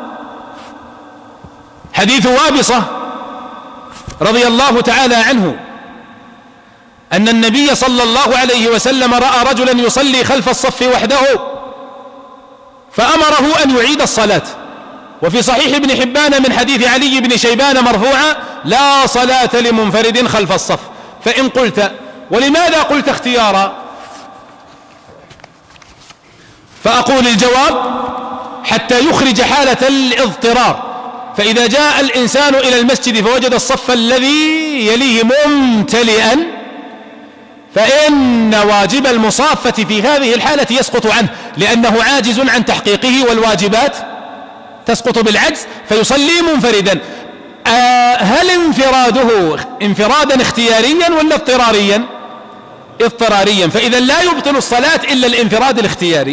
حديث وابصة رضي الله تعالى عنه أن النبي صلى الله عليه وسلم رأى رجلا يصلي خلف الصف وحده فأمره أن يعيد الصلاة. وفي صحيح ابن حبان من حديث علي بن شيبان مرفوعا: لا صلاة لمنفرد خلف الصف. فإن قلت: ولماذا قلت اختيارا؟ فأقول الجواب: حتى يخرج حالة الاضطرار. فإذا جاء الإنسان إلى المسجد فوجد الصف الذي يليه ممتلئا فإن واجب المصافة في هذه الحالة يسقط عنه، لأنه عاجز عن تحقيقه، والواجبات تسقط بالعجز، فيصلي منفردا. آه هل انفراده انفرادا اختياريا ولا اضطراريا؟ اضطراريا. فإذا لا يبطل الصلاة إلا الانفراد الاختياري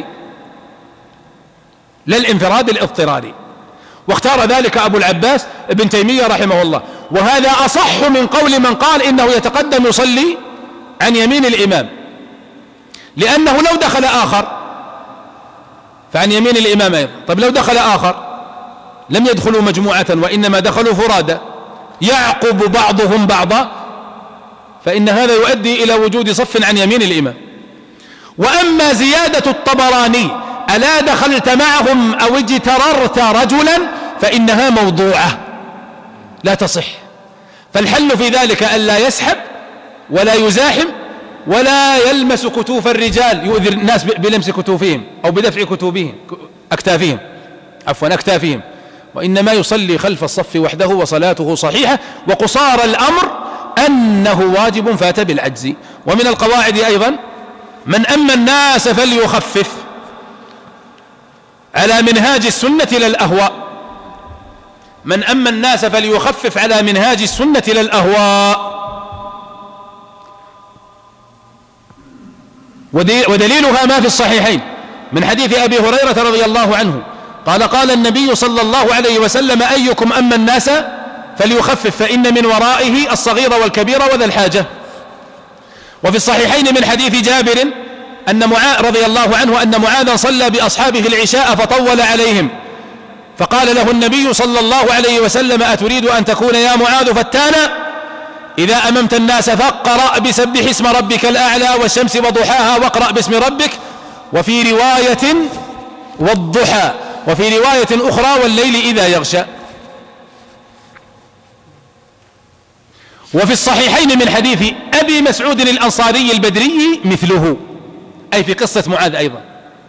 لا الانفراد الاضطراري. واختار ذلك أبو العباس ابن تيمية رحمه الله، وهذا أصح من قول من قال إنه يتقدم يصلي عن يمين الإمام، لأنه لو دخل آخر فعن يمين الإمام أيضا. طيب لو دخل آخر لم يدخلوا مجموعة وإنما دخلوا فرادى يعقب بعضهم بعضا، فإن هذا يؤدي إلى وجود صف عن يمين الإمام. وأما زيادة الطبراني: ألا دخلت معهم أو اجتررت رجلا، فإنها موضوعة لا تصح. فالحل في ذلك ألا يسحب ولا يزاحم ولا يلمس كتوف الرجال، يؤذي الناس بلمس كتوفهم أو بدفع كتوبهم أكتافهم عفوا أكتافهم وإنما يصلي خلف الصف وحده وصلاته صحيحة. وقصار الأمر أنه واجب فات بالعجز. ومن القواعد أيضا: من أما الناس فليخفف على منهاج السنة لا الأهواء. من أما الناس فليخفف على منهاج السنة لا الأهواء. ودليلها ما في الصحيحين من حديث أبي هريرة رضي الله عنه قال: قال النبي صلى الله عليه وسلم: أيكم أما الناس فليخفف فإن من ورائه الصغير والكبير وذا الحاجة. وفي الصحيحين من حديث جابر أن معاذ رضي الله عنه أن معاذا صلى بأصحابه العشاء فطول عليهم، فقال له النبي صلى الله عليه وسلم: أتريد أن تكون يا معاذ فتانا؟ إذا أممت الناس فاقرأ بسبح اسم ربك الأعلى والشمس وضحاها واقرأ باسم ربك، وفي رواية والضحى، وفي رواية أخرى والليل إذا يغشى. وفي الصحيحين من حديث أبي مسعود الأنصاري البدري مثله، أي في قصة معاذ أيضا.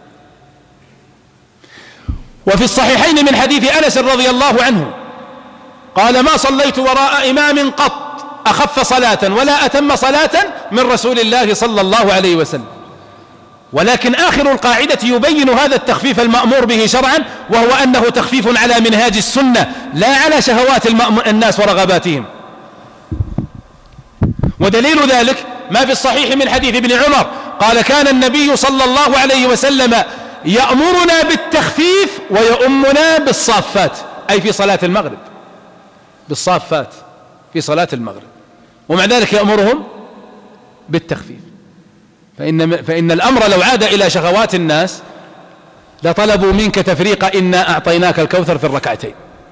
وفي الصحيحين من حديث أنس رضي الله عنه قال: ما صليت وراء إمام قط أخف صلاة ولا أتم صلاة من رسول الله صلى الله عليه وسلم. ولكن آخر القاعدة يبين هذا التخفيف المأمور به شرعا، وهو أنه تخفيف على منهاج السنة لا على شهوات الناس ورغباتهم. ودليل ذلك ما في الصحيح من حديث ابن عمر قال: كان النبي صلى الله عليه وسلم يأمرنا بالتخفيف ويؤمنا بالصافات، أي في صلاة المغرب، بالصافات في صلاة المغرب، ومع ذلك يأمرهم بالتخفيف. فإن, فإن الأمر لو عاد إلى شهوات الناس لطلبوا منك تفريق إنا أعطيناك الكوثر في الركعتين.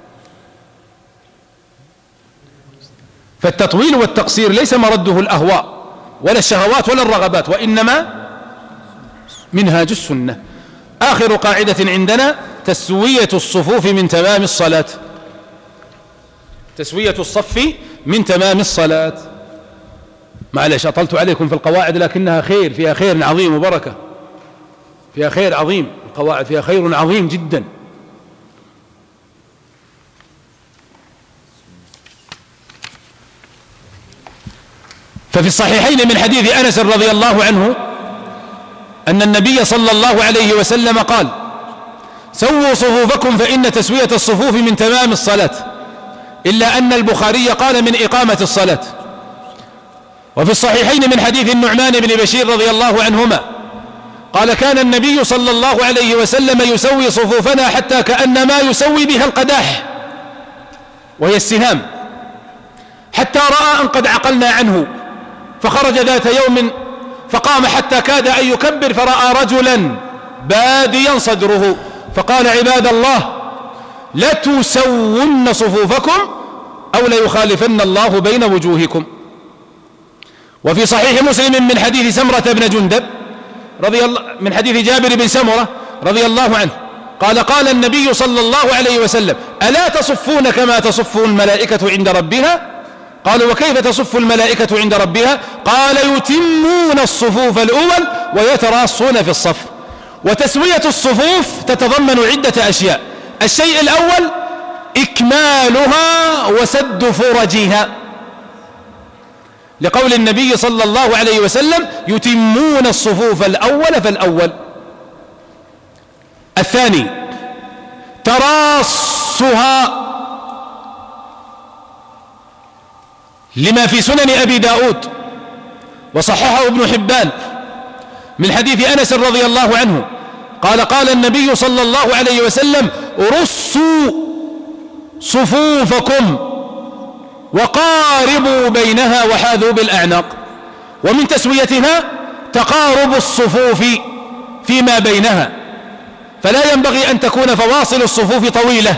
فالتطويل والتقصير ليس مرده الأهواء ولا الشهوات ولا الرغبات، وإنما منهاج السنة. آخر قاعدة عندنا تسوية الصفوف من تمام الصلاة، تسوية الصف من تمام الصلاة. معلش أطلت عليكم في القواعد، لكنها خير، فيها خير عظيم وبركة، فيها خير عظيم، القواعد فيها خير عظيم جدا. ففي الصحيحين من حديث أنس رضي الله عنه أن النبي صلى الله عليه وسلم قال: سووا صفوفكم فإن تسوية الصفوف من تمام الصلاة، إلا أن البخاري قال من إقامة الصلاة. وفي الصحيحين من حديث النعمان بن بشير رضي الله عنهما قال: كان النبي صلى الله عليه وسلم يسوي صفوفنا حتى كأنما يسوي بها القداح، وهي السهام، حتى رأى أن قد عقلنا عنه، فخرج ذات يوم فقام حتى كاد أن يكبر، فرأى رجلا باديا صدره، فقال: عباد الله، لتسون صفوفكم أو ليخالفن الله بين وجوهكم. وفي صحيح مسلم من حديث سمرة بن جندب رضي الله من حديث جابر بن سمرة رضي الله عنه قال: قال النبي صلى الله عليه وسلم: ألا تصفون كما تصف الملائكة عند ربها؟ قالوا: وكيف تصف الملائكة عند ربها؟ قال: يتمون الصفوف الأول ويتراصون في الصف. وتسوية الصفوف تتضمن عدة أشياء: الشيء الأول إكمالها وسد فرجها، لقول النبي صلى الله عليه وسلم: يتمون الصفوف الأول فالأول. الثاني تراصها، لما في سنن أبي داود وصححه ابن حبان من حديث أنس رضي الله عنه قال: قال النبي صلى الله عليه وسلم: رصوا صفوفكم وقاربوا بينها وحاذوا بالأعناق. ومن تسويتها تقارب الصفوف فيما بينها، فلا ينبغي أن تكون فواصل الصفوف طويلة،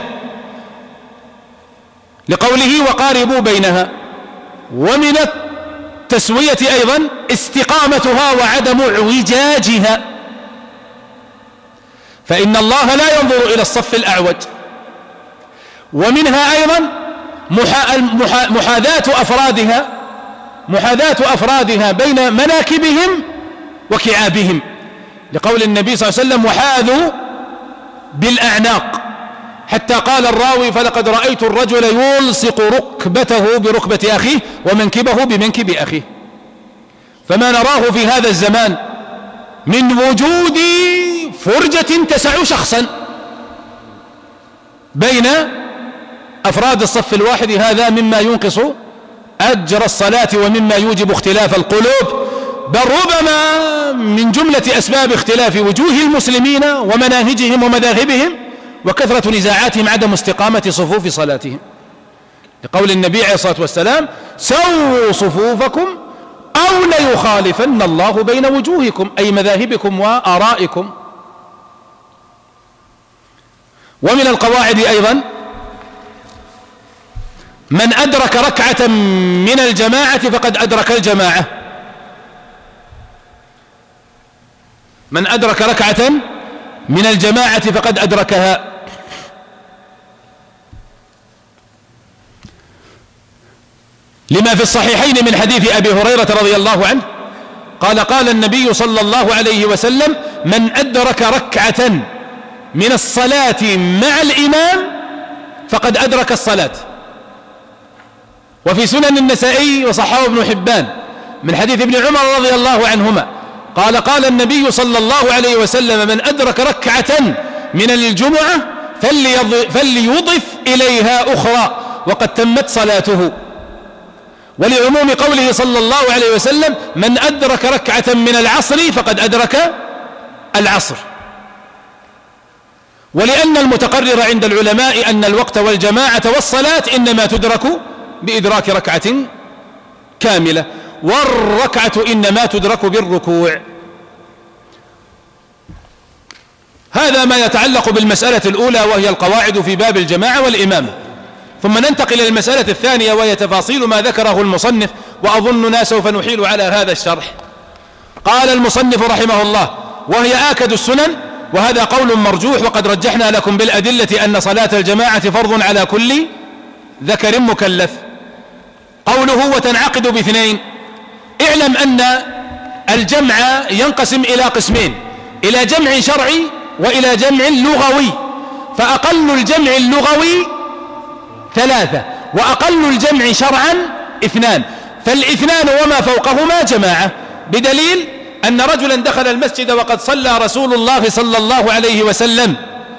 لقوله: وقاربوا بينها. ومن التسوية أيضا استقامتها وعدم اعوجاجها، فإن الله لا ينظر إلى الصف الأعوج. ومنها أيضا محاذاة أفرادها محاذاة أفرادها بين مناكبهم وكعابهم، لقول النبي صلى الله عليه وسلم: وحاذوا بالأعناق، حتى قال الراوي: فلقد رأيت الرجل يلصق ركبته بركبة أخيه ومنكبه بمنكب أخيه. فما نراه في هذا الزمان من وجود فرجة تسع شخصا بين أفراد الصف الواحد، هذا مما ينقص أجر الصلاة ومما يوجب اختلاف القلوب، بل ربما من جملة أسباب اختلاف وجوه المسلمين ومناهجهم ومذاهبهم وكثرة نزاعاتهم عدم استقامة صفوف صلاتهم، لقول النبي عليه الصلاة والسلام سووا صفوفكم أو ليخالفن الله بين وجوهكم، أي مذاهبكم وآرائكم. ومن القواعد أيضا من أدرك ركعة من الجماعة فقد أدرك الجماعة، من أدرك ركعة من الجماعة فقد أدركها. لما في الصحيحين من حديث أبي هريرة رضي الله عنه قال قال النبي صلى الله عليه وسلم من أدرك ركعة من الصلاة مع الإمام فقد أدرك الصلاة. وفي سنن النسائي وصححه ابن حبان من حديث ابن عمر رضي الله عنهما قال قال النبي صلى الله عليه وسلم من أدرك ركعة من الجمعة فليضف إليها أخرى وقد تمت صلاته. ولعموم قوله صلى الله عليه وسلم من أدرك ركعة من العصر فقد أدرك العصر. ولأن المتقرر عند العلماء أن الوقت والجماعة والصلاة إنما تدرك بإدراك ركعة كاملة، والركعة إنما تدرك بالركوع. هذا ما يتعلق بالمسألة الأولى وهي القواعد في باب الجماعة والإمامة. ثم ننتقل إلى المسألة الثانية وهي تفاصيل ما ذكره المصنف، وأظننا سوف نحيل على هذا الشرح. قال المصنف رحمه الله وهي آكد السنن، وهذا قول مرجوح، وقد رجحنا لكم بالأدلة أن صلاة الجماعة فرض على كل ذكر مكلف. قوله وتنعقد باثنين، اعلم أن الجمع ينقسم إلى قسمين، إلى جمع شرعي وإلى جمع لغوي. فأقل الجمع اللغوي ثلاثة، وأقل الجمع شرعا اثنان، فالاثنان وما فوقهما جماعة، بدليل أن رجلا دخل المسجد وقد صلى رسول الله صلى الله عليه وسلم،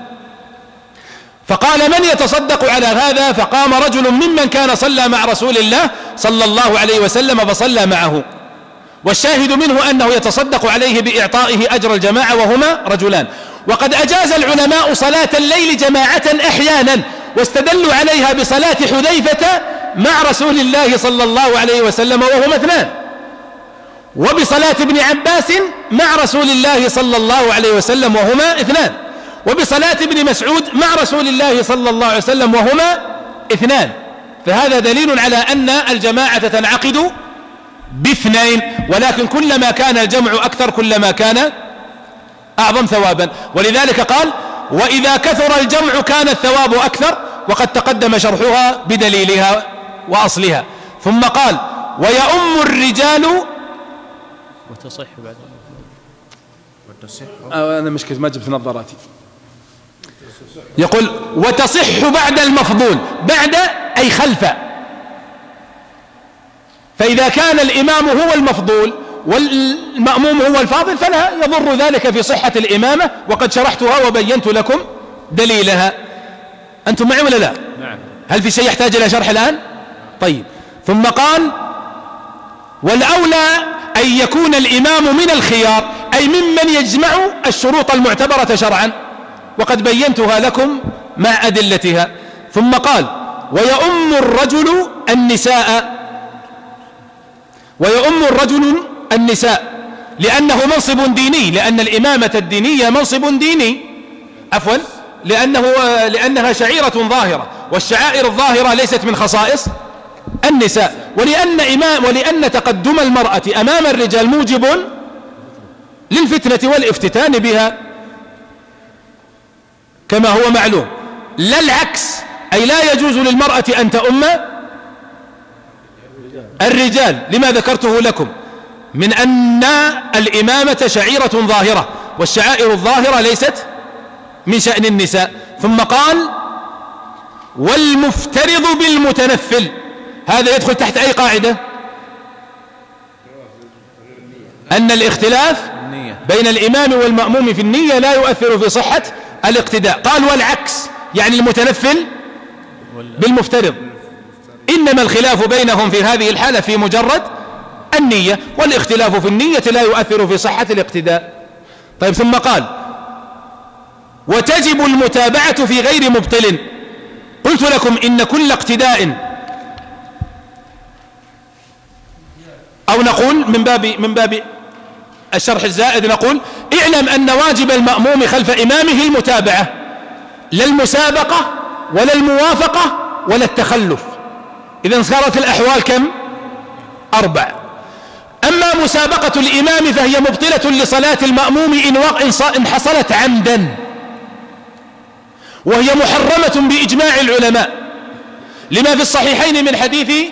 فقال من يتصدق على هذا؟ فقام رجل ممن كان صلى مع رسول الله صلى الله عليه وسلم فصلى معه، والشاهد منه أنه يتصدق عليه بإعطائه أجر الجماعة وهما رجلان. وقد أجاز العلماء صلاة الليل جماعة أحيانا، واستدلوا عليها بصلاة حذيفة مع رسول الله صلى الله عليه وسلم وهما اثنان، وبصلاة ابن عباس مع رسول الله صلى الله عليه وسلم وهما اثنان، وبصلاة ابن مسعود مع رسول الله صلى الله عليه وسلم وهما اثنان. فهذا دليل على أن الجماعة تنعقد باثنين، ولكن كلما كان الجمع أكثر كلما كان أعظم ثوابا. ولذلك قال وإذا كثر الجمع كان الثواب أكثر، وقد تقدم شرحها بدليلها وأصلها. ثم قال ويؤم الرجال وتصح بعد وتصح. أنا مشكلة ما جبت نظاراتي. يقول وتصح بعد المفضول، بعد أي خلف. فإذا كان الإمام هو المفضول والمأموم هو الفاضل فلا يضر ذلك في صحة الإمامة، وقد شرحتها وبينت لكم دليلها. أنتم معي ولا لا؟ نعم. هل في شيء يحتاج إلى شرح الآن؟ طيب. ثم قال والأولى أن يكون الإمام من الخيار، أي ممن يجمع الشروط المعتبرة شرعا، وقد بينتها لكم مع أدلتها. ثم قال ويؤم الرجل النساء، ويؤم الرجل النساء لأنه منصب ديني، لأن الإمامة الدينية منصب ديني، عفوا لأنه لأنها شعيرة ظاهرة، والشعائر الظاهرة ليست من خصائص النساء، ولأن إمام ولأن تقدم المرأة أمام الرجال موجب للفتنة والافتتان بها كما هو معلوم، لا العكس، أي لا يجوز للمرأة أن تؤم الرجال، لما ذكرته لكم من أن الإمامة شعيرة ظاهرة، والشعائر الظاهرة ليست من شأن النساء. ثم قال والمفترض بالمتنفل، هذا يدخل تحت أي قاعدة؟ أن الاختلاف بين الإمام والمأموم في النية لا يؤثر في صحة الاقتداء. قال والعكس، يعني المتنفل بالمفترض، إنما الخلاف بينهم في هذه الحالة في مجرد النية، والاختلاف في النية لا يؤثر في صحة الاقتداء. طيب. ثم قال وتجب المتابعة في غير مبطل. قلت لكم إن كل اقتداء أو نقول من باب من باب الشرح الزائد نقول اعلم أن واجب المأموم خلف إمامه المتابعة، لا المسابقة ولا الموافقة ولا التخلف. إذن صارت الأحوال كم؟ أربع. أما مسابقة الإمام فهي مبطلة لصلاة المأموم إن حصلت عمدا، وهي محرمة بإجماع العلماء، لما في الصحيحين من حديث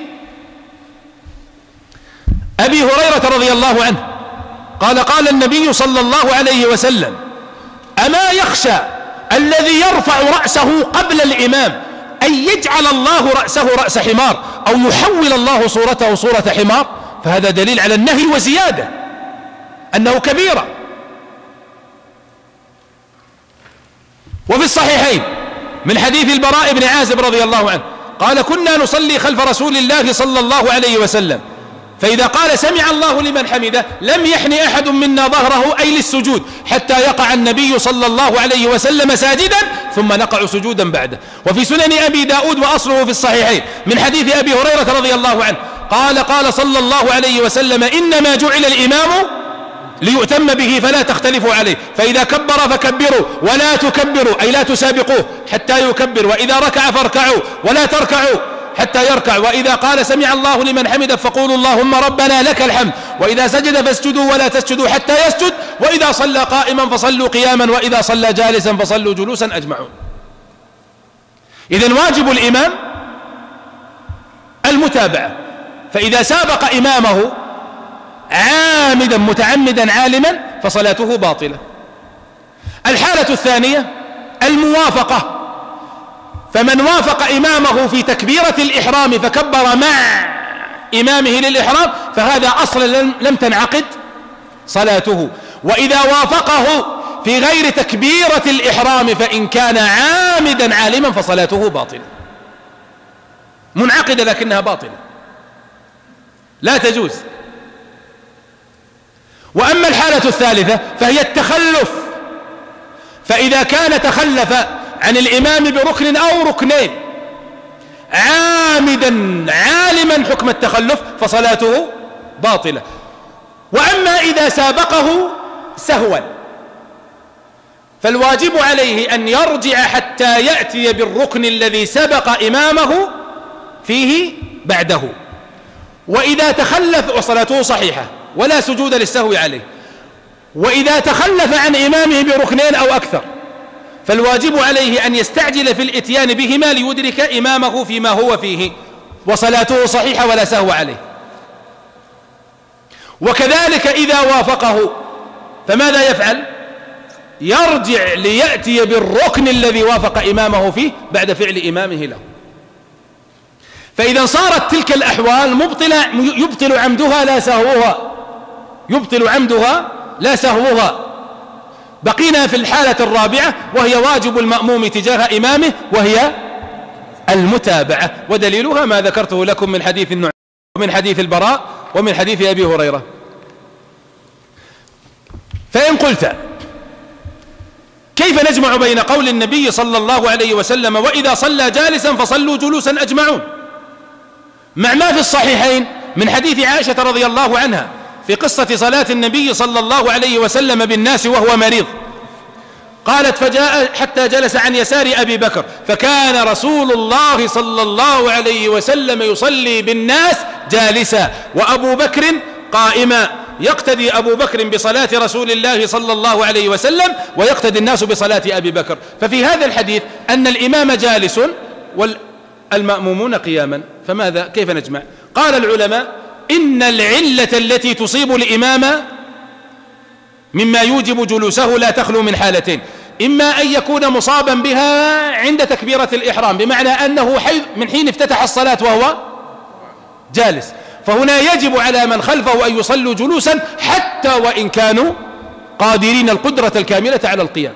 أبي هريرة رضي الله عنه قال قال النبي صلى الله عليه وسلم: أما يخشى الذي يرفع رأسه قبل الإمام أن يجعل الله رأسه رأس حمار أو يحول الله صورته صورة حمار؟ فهذا دليل على النهي وزيادة، أنه كبيرة. وفي الصحيحين من حديث البراء بن عازب رضي الله عنه قال: كنا نصلي خلف رسول الله صلى الله عليه وسلم، فإذا قال سمع الله لمن حمده لم يحن أحد منا ظهره أي للسجود حتى يقع النبي صلى الله عليه وسلم ساجدا ثم نقع سجودا بعده. وفي سنن أبي داود وأصله في الصحيحين من حديث أبي هريرة رضي الله عنه قال قال صلى الله عليه وسلم: إنما جعل الإمام ليؤتم به فلا تختلفوا عليه، فإذا كبر فكبروا ولا تكبروا أي لا تسابقوه حتى يكبر، وإذا ركع فاركعوا ولا تركعوا حتى يركع، وإذا قال سمع الله لمن حمده فقولوا اللهم ربنا لك الحمد، وإذا سجد فاسجدوا ولا تسجدوا حتى يسجد، وإذا صلى قائما فصلوا قياما، وإذا صلى جالسا فصلوا جلوسا أجمعون. إذن واجب الإمام المتابعة، فإذا سابق إمامه عامدا متعمدا عالما فصلاته باطلة. الحالة الثانية الموافقة، فمن وافق إمامه في تكبيرة الإحرام فكبر مع إمامه للإحرام فهذا أصلا لم تنعقد صلاته. وإذا وافقه في غير تكبيرة الإحرام فإن كان عامدا عالما فصلاته باطلة، منعقدة لكنها باطلة لا تجوز. وأما الحالة الثالثة فهي التخلف، فإذا كان تخلف عن الإمام بركن أو ركنين عامدا عالما حكم التخلف فصلاته باطلة. وأما إذا سابقه سهوا فالواجب عليه أن يرجع حتى يأتي بالركن الذي سبق إمامه فيه بعده. وإذا تخلف وصلاته صحيحة ولا سجود للسهو عليه. وإذا تخلف عن إمامه بركنين أو أكثر فالواجب عليه أن يستعجل في الإتيان بهما ليدرك إمامه فيما هو فيه وصلاته صحيحة ولا سهو عليه. وكذلك إذا وافقه فماذا يفعل؟ يرجع ليأتي بالركن الذي وافق إمامه فيه بعد فعل إمامه له. فإذا صارت تلك الأحوال مبطلة يبطل عمدها لا سهوها، يبطل عمدها لا سهوها. بقينا في الحالة الرابعة وهي واجب المأموم تجاه إمامه وهي المتابعة، ودليلها ما ذكرته لكم من حديث النعمان ومن حديث البراء ومن حديث أبي هريرة. فإن قلت كيف نجمع بين قول النبي صلى الله عليه وسلم وإذا صلى جالسا فصلوا جلوسا أجمعون مع ما في الصحيحين من حديث عائشة رضي الله عنها في قصة صلاة النبي صلى الله عليه وسلم بالناس وهو مريض؟ قالت فجاء حتى جلس عن يسار أبي بكر فكان رسول الله صلى الله عليه وسلم يصلي بالناس جالسا وأبو بكر قائما، يقتدي أبو بكر بصلاة رسول الله صلى الله عليه وسلم ويقتدي الناس بصلاة أبي بكر. ففي هذا الحديث أن الإمام جالس والمأمومون قياما، فماذا كيف نجمع؟ قال العلماء إن العلة التي تصيب الإمام مما يوجب جلوسه لا تخلو من حالتين: إما أن يكون مصابا بها عند تكبيرة الإحرام بمعنى أنه من حين افتتح الصلاة وهو جالس، فهنا يجب على من خلفه أن يصلوا جلوسا حتى وإن كانوا قادرين القدرة الكاملة على القيام.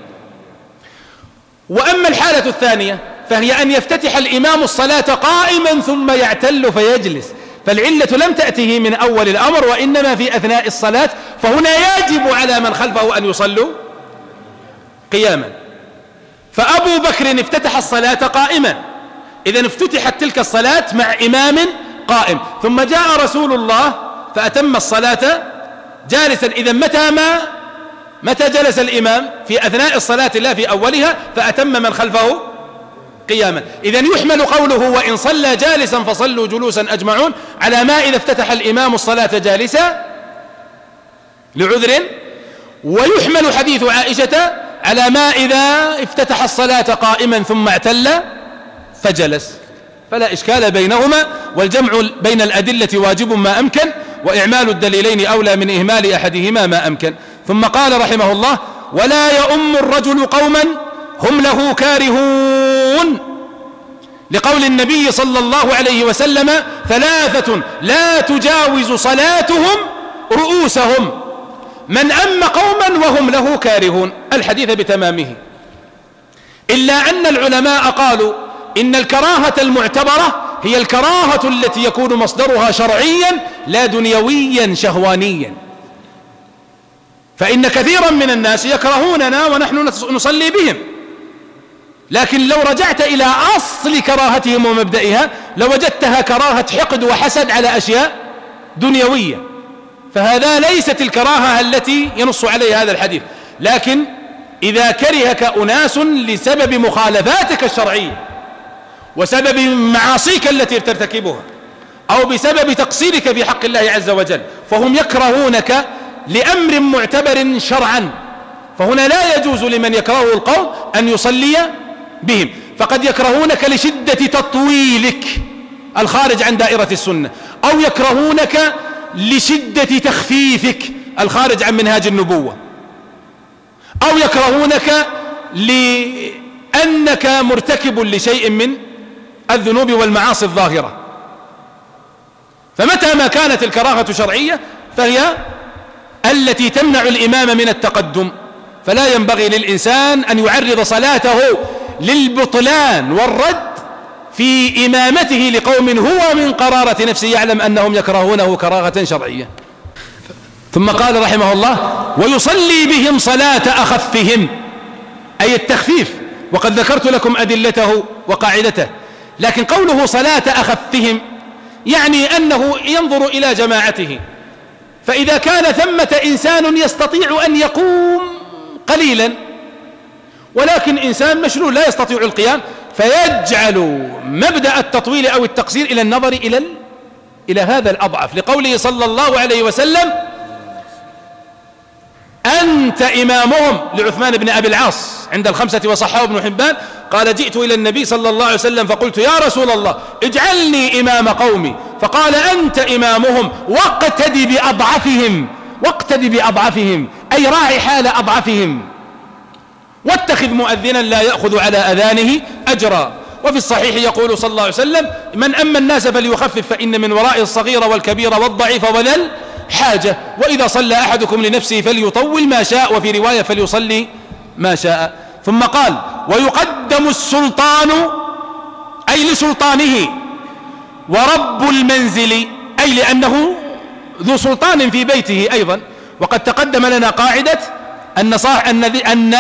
وأما الحالة الثانية فهي أن يفتتح الإمام الصلاة قائما ثم يعتل فيجلس، فالعلة لم تأته من أول الأمر وإنما في أثناء الصلاة، فهنا يجب على من خلفه أن يصلوا قياما. فأبو بكر افتتح الصلاة قائما، إذن افتتحت تلك الصلاة مع إمام قائم، ثم جاء رسول الله فأتم الصلاة جالسا. إذا متى ما متى جلس الإمام؟ في أثناء الصلاة لا في أولها، فأتم من خلفه قياما. إذا يحمل قوله وإن صلى جالسا فصلوا جلوسا أجمعون على ما إذا افتتح الإمام الصلاة جالسا لعذر، ويحمل حديث عائشة على ما إذا افتتح الصلاة قائما ثم اعتل فجلس، فلا إشكال بينهما، والجمع بين الأدلة واجب ما أمكن، وإعمال الدليلين أولى من إهمال أحدهما ما أمكن. ثم قال رحمه الله: ولا يؤم الرجل قوما هم له كارهون، لقول النبي صلى الله عليه وسلم: ثلاثة لا تجاوز صلاتهم رؤوسهم، من أم قوما وهم له كارهون، الحديث بتمامه. إلا أن العلماء قالوا إن الكراهة المعتبرة هي الكراهة التي يكون مصدرها شرعيا لا دنيويا شهوانيا، فإن كثيرا من الناس يكرهوننا ونحن نصلي بهم، لكن لو رجعت إلى أصل كراهتهم ومبدئها لوجدتها كراهة حقد وحسد على أشياء دنيوية، فهذا ليست الكراهة التي ينص عليها هذا الحديث. لكن إذا كرهك أناس لسبب مخالفاتك الشرعية وسبب معاصيك التي ترتكبها أو بسبب تقصيرك في حق الله عز وجل، فهم يكرهونك لأمر معتبر شرعا، فهنا لا يجوز لمن يكرهه القوم أن يصلي بهم. فقد يكرهونك لشدة تطويلك الخارج عن دائرة السنة، أو يكرهونك لشدة تخفيفك الخارج عن منهاج النبوة، أو يكرهونك لأنك مرتكب لشيء من الذنوب والمعاصي الظاهرة. فمتى ما كانت الكراهة شرعية فهي التي تمنع الإمام من التقدم، فلا ينبغي للإنسان أن يعرض صلاته للبطلان والرد في إمامته لقوم هو من قرارة نفسه يعلم أنهم يكرهونه كراهة شرعية. ثم قال رحمه الله: ويصلي بهم صلاة أخفهم، أي التخفيف، وقد ذكرت لكم أدلته وقاعدته. لكن قوله صلاة أخفهم يعني أنه ينظر إلى جماعته، فإذا كان ثمة إنسان يستطيع أن يقوم قليلا ولكن إنسان مشلول لا يستطيع القيام، فيجعل مبدأ التطويل أو التقصير إلى النظر إلى إلى هذا الأضعف، لقوله صلى الله عليه وسلم: أنت إمامهم، لعثمان بن أبي العاص عند الخمسة وصححه ابن حبان، قال: جئت إلى النبي صلى الله عليه وسلم فقلت: يا رسول الله اجعلني إمام قومي، فقال: أنت إمامهم واقتدي بأضعفهم، واقتدي بأضعفهم أي راعي حال أضعفهم، واتخذ مؤذنا لا يأخذ على أذانه أجرا. وفي الصحيح يقول صلى الله عليه وسلم: من أما الناس فليخفف فإن من ورائه الصغير والكبير والضعيف وذا الحاجة، وإذا صلى أحدكم لنفسه فليطول ما شاء، وفي رواية فليصلي ما شاء. ثم قال: ويقدم السلطان أي لسلطانه، ورب المنزل أي لأنه ذو سلطان في بيته أيضا. وقد تقدم لنا قاعدة أن أن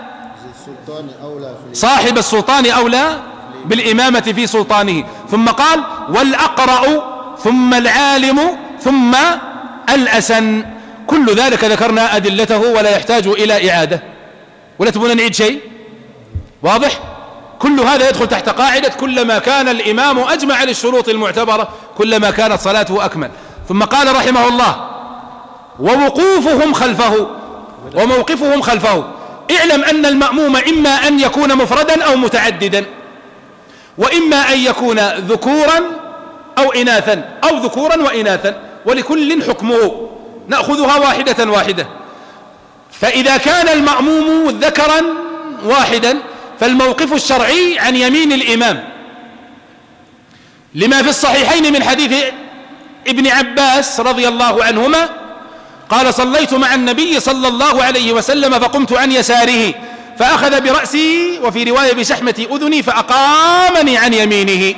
صاحب السلطان أولى بالإمامة في سلطانه. ثم قال: والأقرأ ثم العالم ثم الأسن، كل ذلك ذكرنا أدلته ولا يحتاج إلى إعادة، ولا تبون نعيد شيء؟ واضح؟ كل هذا يدخل تحت قاعدة كلما كان الإمام أجمع للشروط المعتبرة كلما كانت صلاته أكمل. ثم قال رحمه الله: ووقوفهم خلفه وموقفهم خلفه. اعلم أن المأموم إما أن يكون مفردا أو متعددا، وإما أن يكون ذكورا أو إناثا أو ذكورا وإناثا، ولكل حكمه، نأخذها واحدة واحدة. فإذا كان المأموم ذكرا واحدا فالموقف الشرعي عن يمين الإمام، لما في الصحيحين من حديث ابن عباس رضي الله عنهما قال: صليت مع النبي صلى الله عليه وسلم فقمت عن يساره فأخذ برأسي، وفي رواية بشحمة أذني، فأقامني عن يمينه.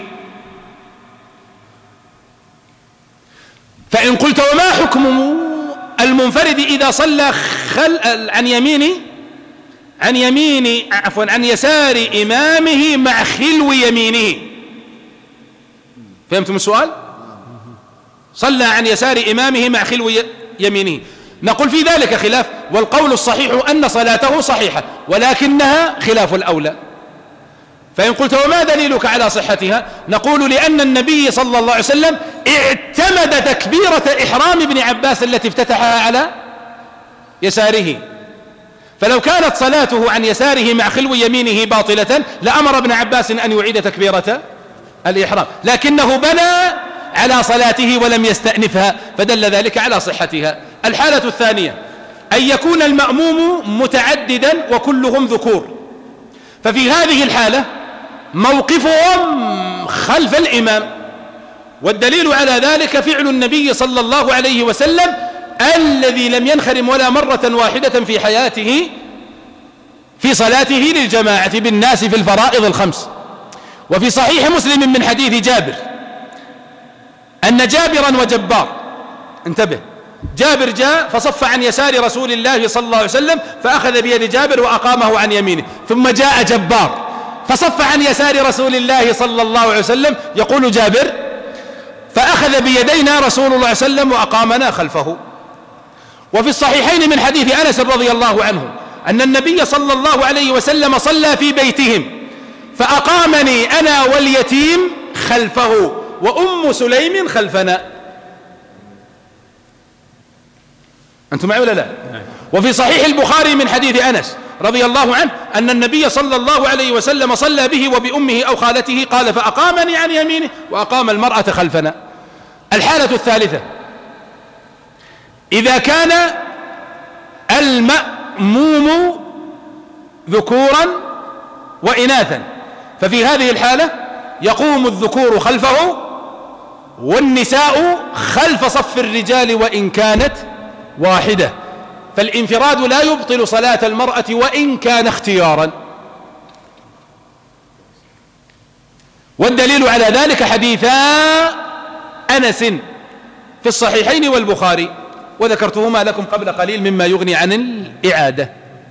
فإن قلت: وما حكم المنفرد إذا صلى خل عن يمين عن يمين عفوا عن يسار إمامه مع خلو يمينه؟ فهمتم السؤال؟ صلى عن يسار إمامه مع خلو يمينه، نقول في ذلك خلاف، والقول الصحيح أن صلاته صحيحة ولكنها خلاف الأولى. فإن قلت وما دليلك على صحتها؟ نقول لأن النبي صلى الله عليه وسلم اعتمد تكبيرة إحرام ابن عباس التي افتتحها على يساره، فلو كانت صلاته عن يساره مع خلو يمينه باطلة لأمر ابن عباس أن يعيد تكبيرة الإحرام، لكنه بنى على صلاته ولم يستأنفها، فدل ذلك على صحتها. الحالة الثانية أن يكون المأموم متعددا وكلهم ذكور، ففي هذه الحالة موقفهم خلف الإمام، والدليل على ذلك فعل النبي صلى الله عليه وسلم الذي لم ينخرم ولا مرة واحدة في حياته في صلاته للجماعة بالناس في الفرائض الخمس. وفي صحيح مسلم من حديث جابر أن جابرا وجبار، انتبه، جابر جاء فصف عن يسار رسول الله صلى الله عليه وسلم فأخذ بيد جابر وأقامه عن يمينه، ثم جاء جبار فصف عن يسار رسول الله صلى الله عليه وسلم، يقول جابر فأخذ بيدينا رسول الله صلى الله عليه وسلم وأقامنا خلفه. وفي الصحيحين من حديث أنس رضي الله عنه أن النبي صلى الله عليه وسلم صلى في بيتهم فأقامني أنا واليتيم خلفه وأم سليم خلفنا. أنتم معي ولا لا؟ وفي صحيح البخاري من حديث أنس رضي الله عنه أن النبي صلى الله عليه وسلم صلى به وبأمه أو خالته، قال فأقامني عن يمينه وأقام المرأة خلفنا. الحالة الثالثة إذا كان المأموم ذكورا وإناثا، ففي هذه الحالة يقوم الذكور خلفه والنساء خلف صف الرجال وإن كانت واحدة، فالانفراد لا يبطل صلاة المرأة وإن كان اختيارا. والدليل على ذلك حديثا أنس في الصحيحين والبخاري، وذكرتهما لكم قبل قليل مما يغني عن الإعادة.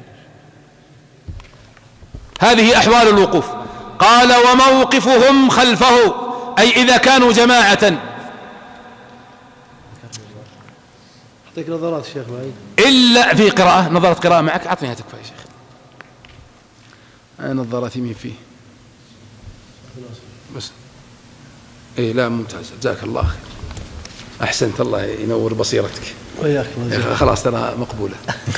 هذه أحوال الوقوف. قال وموقفهم خلفه، أي إذا كانوا جماعة. أعطيك نظرات شيخ معي إلا في قراءة، نظرة قراءة معك، أعطنيها تكفى يا شيخ. أنا نظرتي مين فيه بس. إيه لا ممتاز، جزاك الله خير، أحسنت، الله ينور بصيرتك وياك. خلاص ترى مقبولة.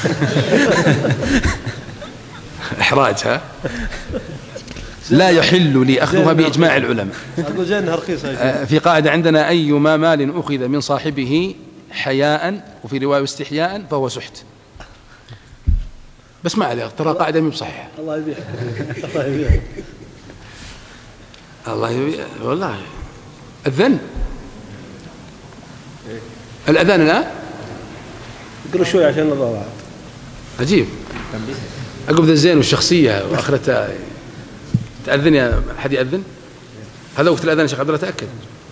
إحراج ها لا يحل لي أخذها بإجماع العلماء. أقول جنها رخيصة. في قاعدة عندنا أيما مال أخذ من صاحبه حياء وفي رواية استحياء فهو سحت. بس ما عليه، ترى قاعدة مو صحيحة. الله يبيعك. الله يبيعك. الله يبيعك والله. الذن الأذان الآن قولوا شوي عشان نضوع. عجيب. عقب ذا الزين والشخصية وآخرتها تأذن يا أحد يأذن؟ هذا وقت الأذان يا شيخ عبد الله، تأكد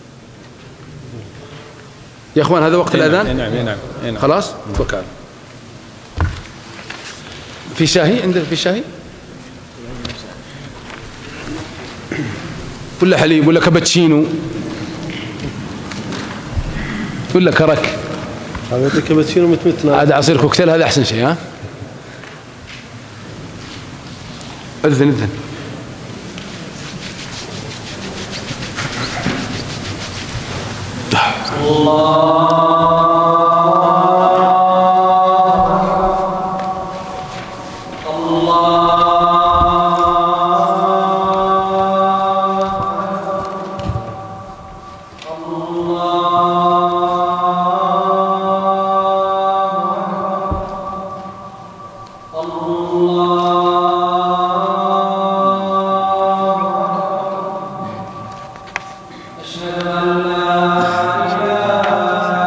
يا أخوان هذا وقت الأذان. نعم نعم نعم. خلاص توكل. في شاهي عندك؟ في شاهي ولا حليب ولا كابتشينو ولا كرك؟ هذا كابتشينو متمتنا. هذا عصير كوكتيل، هذا أحسن شيء. ها أذن أذن. الله أشهد أن لا إله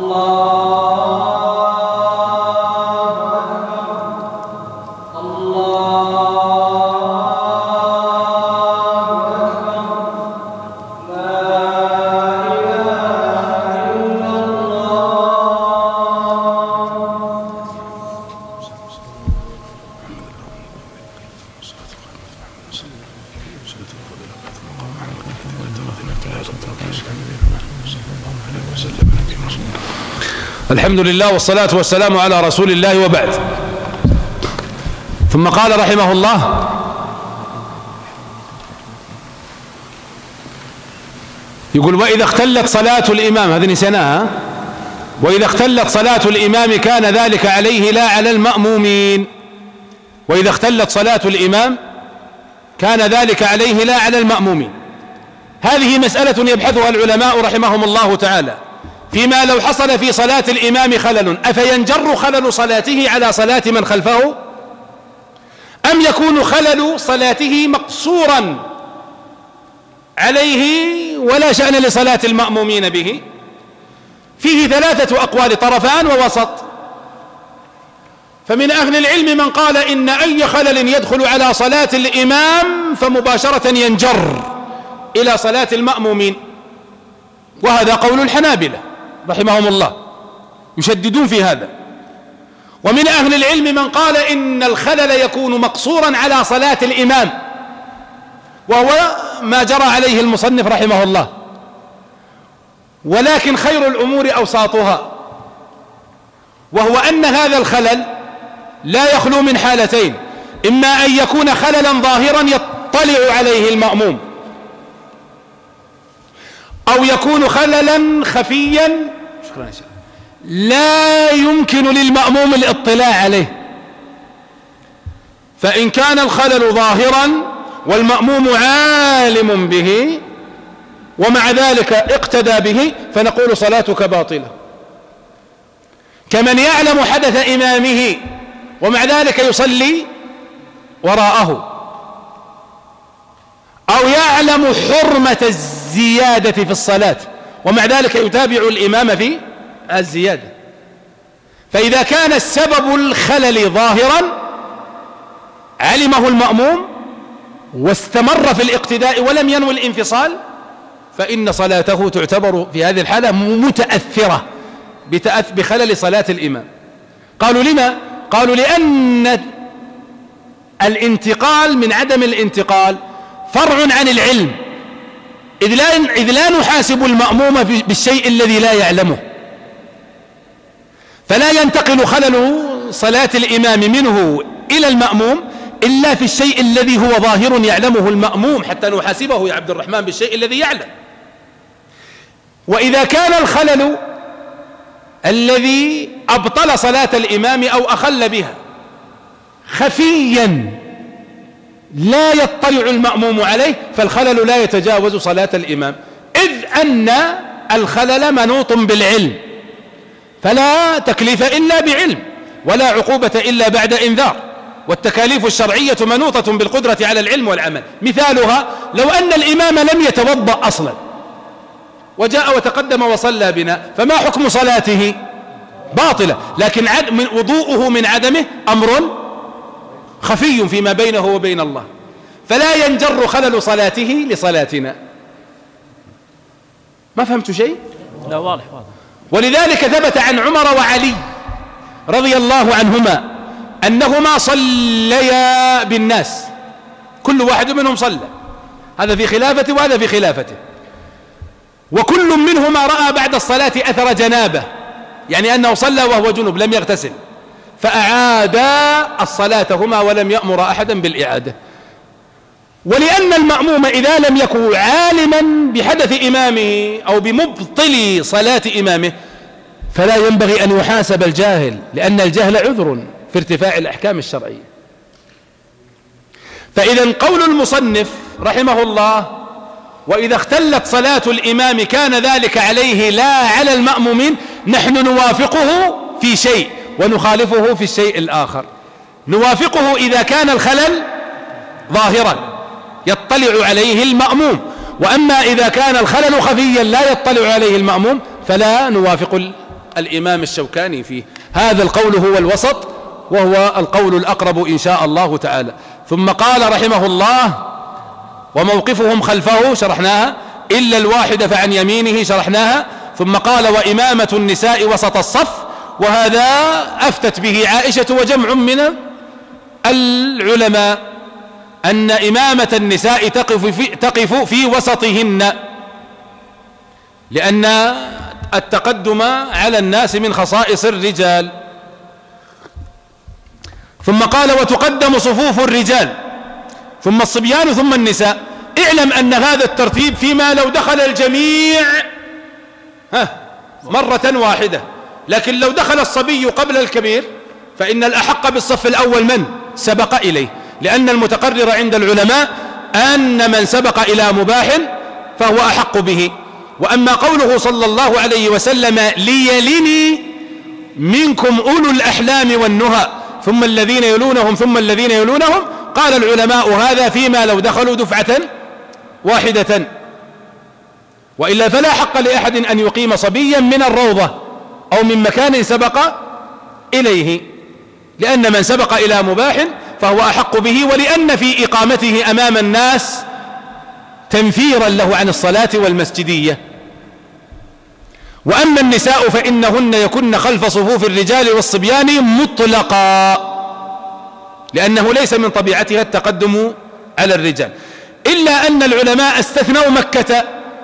الحمد لله والصلاة والسلام على رسول الله، وبعد. ثم قال رحمه الله: يقول: وإذا اختلت صلاة الإمام، هذه نسيناها، وإذا اختلت صلاة الإمام كان ذلك عليه لا على المأمومين. وإذا اختلت صلاة الإمام كان ذلك عليه لا على المأمومين. هذه مسألة يبحثها العلماء رحمهم الله تعالى فيما لو حصل في صلاة الإمام خلل، أفينجر خلل صلاته على صلاة من خلفه، أم يكون خلل صلاته مقصورا عليه ولا شأن لصلاة المأمومين به؟ فيه ثلاثة أقوال، طرفان ووسط. فمن أهل العلم من قال إن أي خلل يدخل على صلاة الإمام فمباشرة ينجر إلى صلاة المأمومين، وهذا قول الحنابلة رحمهم الله، يشددون في هذا. ومن أهل العلم من قال إن الخلل يكون مقصورا على صلاة الإمام، وهو ما جرى عليه المصنف رحمه الله، ولكن خير الأمور أوساطها، وهو أن هذا الخلل لا يخلو من حالتين: إما أن يكون خللا ظاهرا يطلع عليه المأموم، أو يكون خللا خفيا لا يمكن للمأموم الاطلاع عليه. فإن كان الخلل ظاهرا والمأموم عالم به ومع ذلك اقتدى به فنقول صلاتك باطلة، كمن يعلم حدث إمامه ومع ذلك يصلي وراءه، أو يعلم حرمة الزيادة في الصلاة ومع ذلك يتابع الإمام في الزيادة. فإذا كان السبب الخلل ظاهرا علمه المأموم واستمر في الاقتداء ولم ينوي الانفصال، فإن صلاته تعتبر في هذه الحالة متأثرة بخلل صلاة الإمام. قالوا لما؟ قالوا لأن الانتقال من عدم الانتقال فرع عن العلم، إذ لا, إذ لا نحاسب المأموم بالشيء الذي لا يعلمه، فلا ينتقل خلل صلاة الإمام منه إلى المأموم إلا في الشيء الذي هو ظاهر يعلمه المأموم حتى نحاسبه يا عبد الرحمن بالشيء الذي يعلم. وإذا كان الخلل الذي أبطل صلاة الإمام أو أخل بها خفيا لا يطلع المأموم عليه فالخلل لا يتجاوز صلاة الإمام، إذ أن الخلل منوط بالعلم، فلا تكليف إلا بعلم ولا عقوبة إلا بعد إنذار، والتكاليف الشرعية منوطة بالقدرة على العلم والعمل. مثالها لو أن الإمام لم يتوضأ أصلا وجاء وتقدم وصلى بنا، فما حكم صلاته؟ باطلة، لكن من وضوءه من عدمه أمر خفي فيما بينه وبين الله، فلا ينجر خلل صلاته لصلاتنا. ما فهمت شيء؟ لا، واضح واضح. ولذلك ثبت عن عمر وعلي رضي الله عنهما أنهما صليا بالناس، كل واحد منهم صلى، هذا في خلافته وهذا في خلافته، وكل منهما رأى بعد الصلاة أثر جنابه، يعني أنه صلى وهو جنب لم يغتسل، فأعادا الصلاة هما ولم يأمر أحدا بالإعادة. ولأن المأموم إذا لم يكن عالما بحدث إمامه أو بمبطل صلاة إمامه فلا ينبغي أن يحاسب الجاهل، لأن الجهل عذر في ارتفاع الأحكام الشرعية. فإذا قول المصنف رحمه الله: وإذا اختلت صلاة الإمام كان ذلك عليه لا على المأمومين، نحن نوافقه في شيء ونخالفه في الشيء الآخر. نوافقه إذا كان الخلل ظاهرا يطلع عليه المأموم، وأما إذا كان الخلل خفيا لا يطلع عليه المأموم فلا نوافق الإمام الشوكاني فيه. هذا القول هو الوسط وهو القول الأقرب إن شاء الله تعالى. ثم قال رحمه الله: وموقفهم خلفه شرحناها، إلا الواحد فعن يمينه شرحناها. ثم قال: وإمامة النساء وسط الصف، وهذا أفتت به عائشة وجمع من العلماء أن إمامة النساء تقف في, تقف في وسطهن، لأن التقدم على الناس من خصائص الرجال. ثم قال: وتقدم صفوف الرجال ثم الصبيان ثم النساء. اعلم أن هذا الترتيب فيما لو دخل الجميع ها مرة واحدة، لكن لو دخل الصبي قبل الكبير فإن الأحق بالصف الأول من سبق إليه، لأن المتقرر عند العلماء أن من سبق إلى مباح فهو أحق به. وأما قوله صلى الله عليه وسلم: ليلني منكم أولو الأحلام والنهى ثم الذين يلونهم ثم الذين يلونهم، قال العلماء هذا فيما لو دخلوا دفعة واحدة، وإلا فلا حق لأحد أن يقيم صبيا من الروضة أو من مكان سبق إليه، لأن من سبق إلى مباح فهو أحق به، ولأن في إقامته أمام الناس تنفيرا له عن الصلاة والمسجدية. وأما النساء فإنهن يكن خلف صفوف الرجال والصبيان مطلقا، لأنه ليس من طبيعتها التقدم على الرجال، إلا أن العلماء استثنوا مكة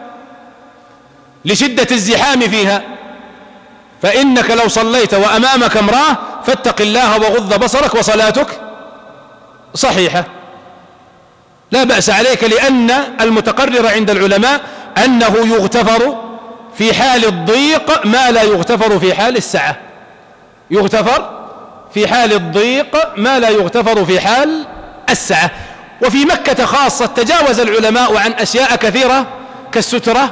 لشدة الزحام فيها، فإنك لو صليت وأمامك امرأة فاتق الله وغض بصرك وصلاتك صحيحة لا بأس عليك، لأن المتقرر عند العلماء أنه يغتفر في حال الضيق ما لا يغتفر في حال السعة، يغتفر في حال الضيق ما لا يغتفر في حال السعة. وفي مكة خاصة تجاوز العلماء عن أشياء كثيرة كالسترة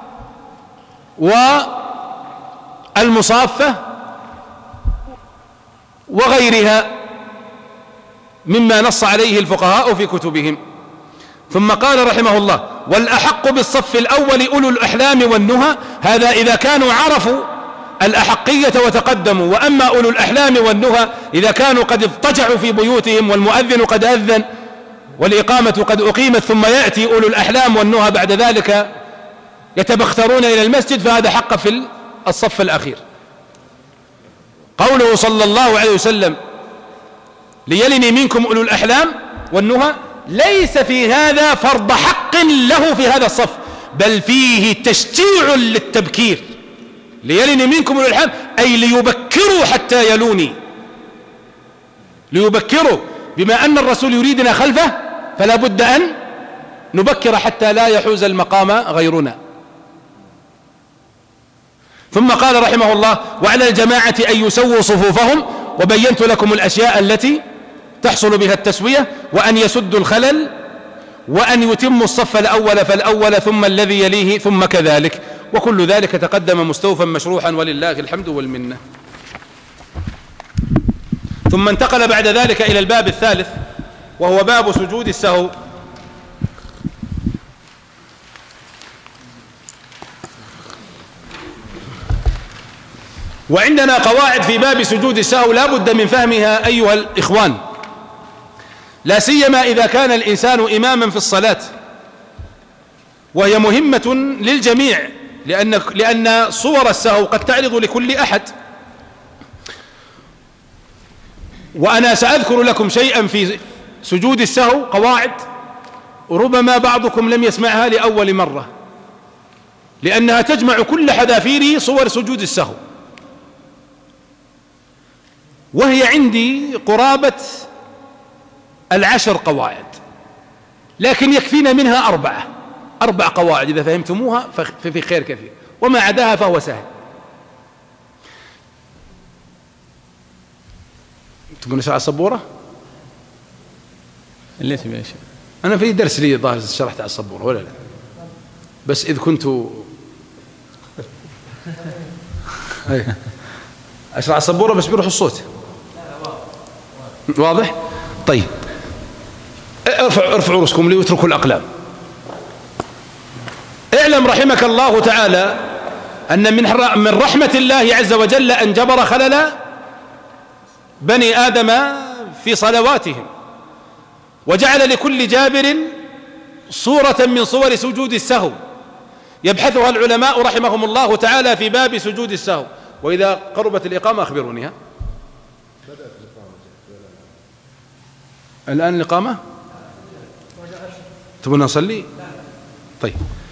والمصافة وغيرها مما نص عليه الفقهاء في كتبهم. ثم قال رحمه الله: والأحق بالصف الأول أولو الأحلام والنهى، هذا إذا كانوا عرفوا الأحقية وتقدموا. وأما أولو الأحلام والنهى إذا كانوا قد اضطجعوا في بيوتهم والمؤذن قد أذن والإقامة قد أقيمت ثم يأتي أولو الأحلام والنهى بعد ذلك يتبخترون إلى المسجد، فهذا حق في الصف الأخير. قوله صلى الله عليه وسلم: ليلني منكم أولو الأحلام والنهى، ليس في هذا فرض حق له في هذا الصف، بل فيه تشجيع للتبكير. ليلني منكم أولو الأحلام أي ليبكروا حتى يلوني، ليبكروا، بما أن الرسول يريدنا خلفه فلا بد أن نبكر حتى لا يحوز المقام غيرنا. ثم قال رحمه الله: وعلى الجماعة أن يسووا صفوفهم، وبينت لكم الأشياء التي تحصل بها التسوية، وأن يسدوا الخلل، وأن يتموا الصف الأول فالأول ثم الذي يليه ثم كذلك، وكل ذلك تقدم مستوفا مشروحا ولله الحمد والمنة. ثم انتقل بعد ذلك إلى الباب الثالث وهو باب سجود السهو. وعندنا قواعد في باب سجود السهو لا بد من فهمها أيها الإخوان، لا سيما إذا كان الإنسان إماما في الصلاة، وهي مهمة للجميع، لأن لأن صور السهو قد تعرض لكل أحد. وأنا سأذكر لكم شيئا في سجود السهو، قواعد ربما بعضكم لم يسمعها لأول مرة، لأنها تجمع كل حذافير صور سجود السهو، وهي عندي قرابة العشر قواعد، لكن يكفينا منها أربعة أربع قواعد إذا فهمتموها ففي خير كثير، وما عداها فهو سهل. تقول نشرح السبورة؟ اللي تبي يا شيخ. أنا في درس لي ظاهر شرحت على السبورة ولا لا؟ بس إذ كنت أشرح السبورة بس بيروح الصوت. واضح؟ طيب ارفعوا ارفعوا رؤوسكم لي واتركوا الأقلام. اعلم رحمك الله تعالى أن من رحمة الله عز وجل أن جبر خلل بني آدم في صلواتهم، وجعل لكل جابر صورة من صور سجود السهو يبحثها العلماء رحمهم الله تعالى في باب سجود السهو. وإذا قربت الإقامة أخبروني. ها الآن الإقامة تبون نصلي؟ طيب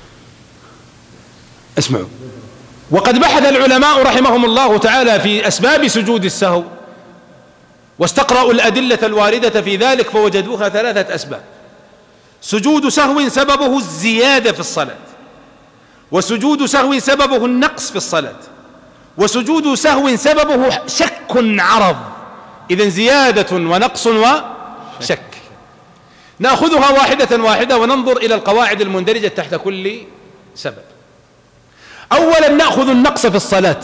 اسمعوا. وقد بحث العلماء رحمهم الله تعالى في أسباب سجود السهو واستقرأوا الأدلة الواردة في ذلك فوجدوها ثلاثة أسباب. سجود سهو سببه الزيادة في الصلاة، وسجود سهو سببه النقص في الصلاة، وسجود سهو سببه شك عرض. إذن زيادة ونقص وشك. نأخذها واحدة واحدة وننظر إلى القواعد المندرجة تحت كل سبب. أولا نأخذ النقص في الصلاة.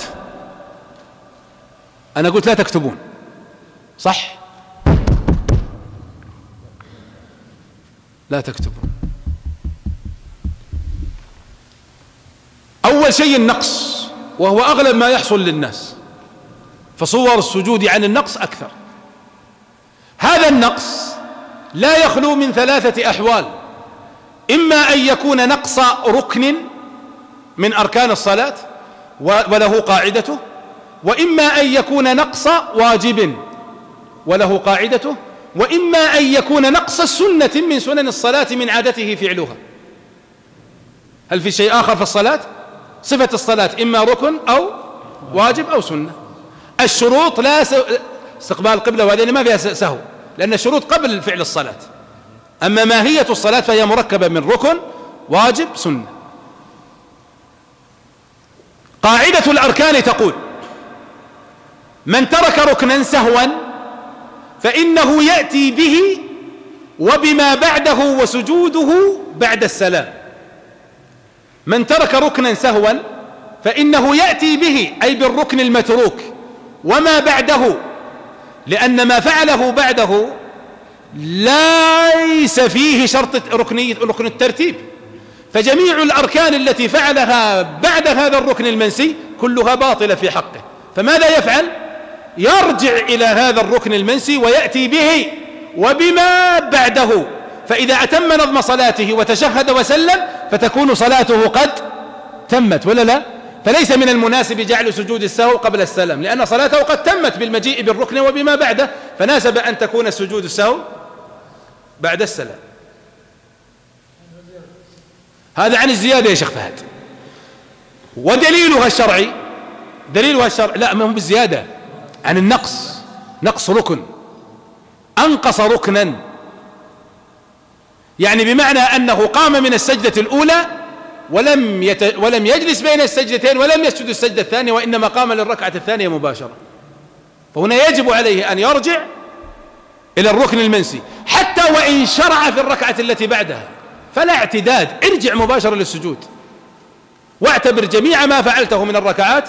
أنا قلت لا تكتبون، صح؟ لا تكتبون. أول شيء النقص، وهو أغلب ما يحصل للناس، فصور السجود عن النقص أكثر. هذا النقص لا يخلو من ثلاثة أحوال: إما أن يكون نقص ركن من أركان الصلاة وله قاعدته، وإما أن يكون نقص واجب وله قاعدته، وإما أن يكون نقص سنة من سنن الصلاة من عادته فعلها. هل في شيء آخر في الصلاة؟ صفة الصلاة إما ركن أو واجب أو سنة. الشروط لا استقبال القبلة وهذه ما فيها سهو، لأن الشروط قبل فعل الصلاة. أما ماهية الصلاة فهي مركبة من ركن واجب سنة. قاعدة الأركان تقول: من ترك ركنا سهوا فإنه يأتي به وبما بعده وسجوده بعد السلام. من ترك ركنا سهوا فإنه يأتي به، أي بالركن المتروك، وما بعده، لأن ما فعله بعده ليس فيه شرط ركني ركن الترتيب، فجميع الأركان التي فعلها بعد هذا الركن المنسي كلها باطلة في حقه. فماذا يفعل؟ يرجع إلى هذا الركن المنسي ويأتي به وبما بعده، فإذا أتم نظم صلاته وتشهد وسلم فتكون صلاته قد تمت، ولا لا؟ فليس من المناسب جعل سجود السهو قبل السلام، لأن صلاته قد تمت بالمجيء بالركن وبما بعده، فناسب أن تكون سجود السهو بعد السلام. هذا عن الزيادة يا شيخ فهد. ودليلها الشرعي، دليلها الشرعي لا ما هو بالزيادة، عن النقص، نقص ركن، أنقص ركنا، يعني بمعنى أنه قام من السجدة الأولى ولم يت... ولم يجلس بين السجدتين ولم يسجد السجدة الثانية، وإنما قام للركعة الثانية مباشرة، فهنا يجب عليه أن يرجع إلى الركن المنسي حتى وإن شرع في الركعة التي بعدها، فلا اعتداد، ارجع مباشرة للسجود واعتبر جميع ما فعلته من الركعات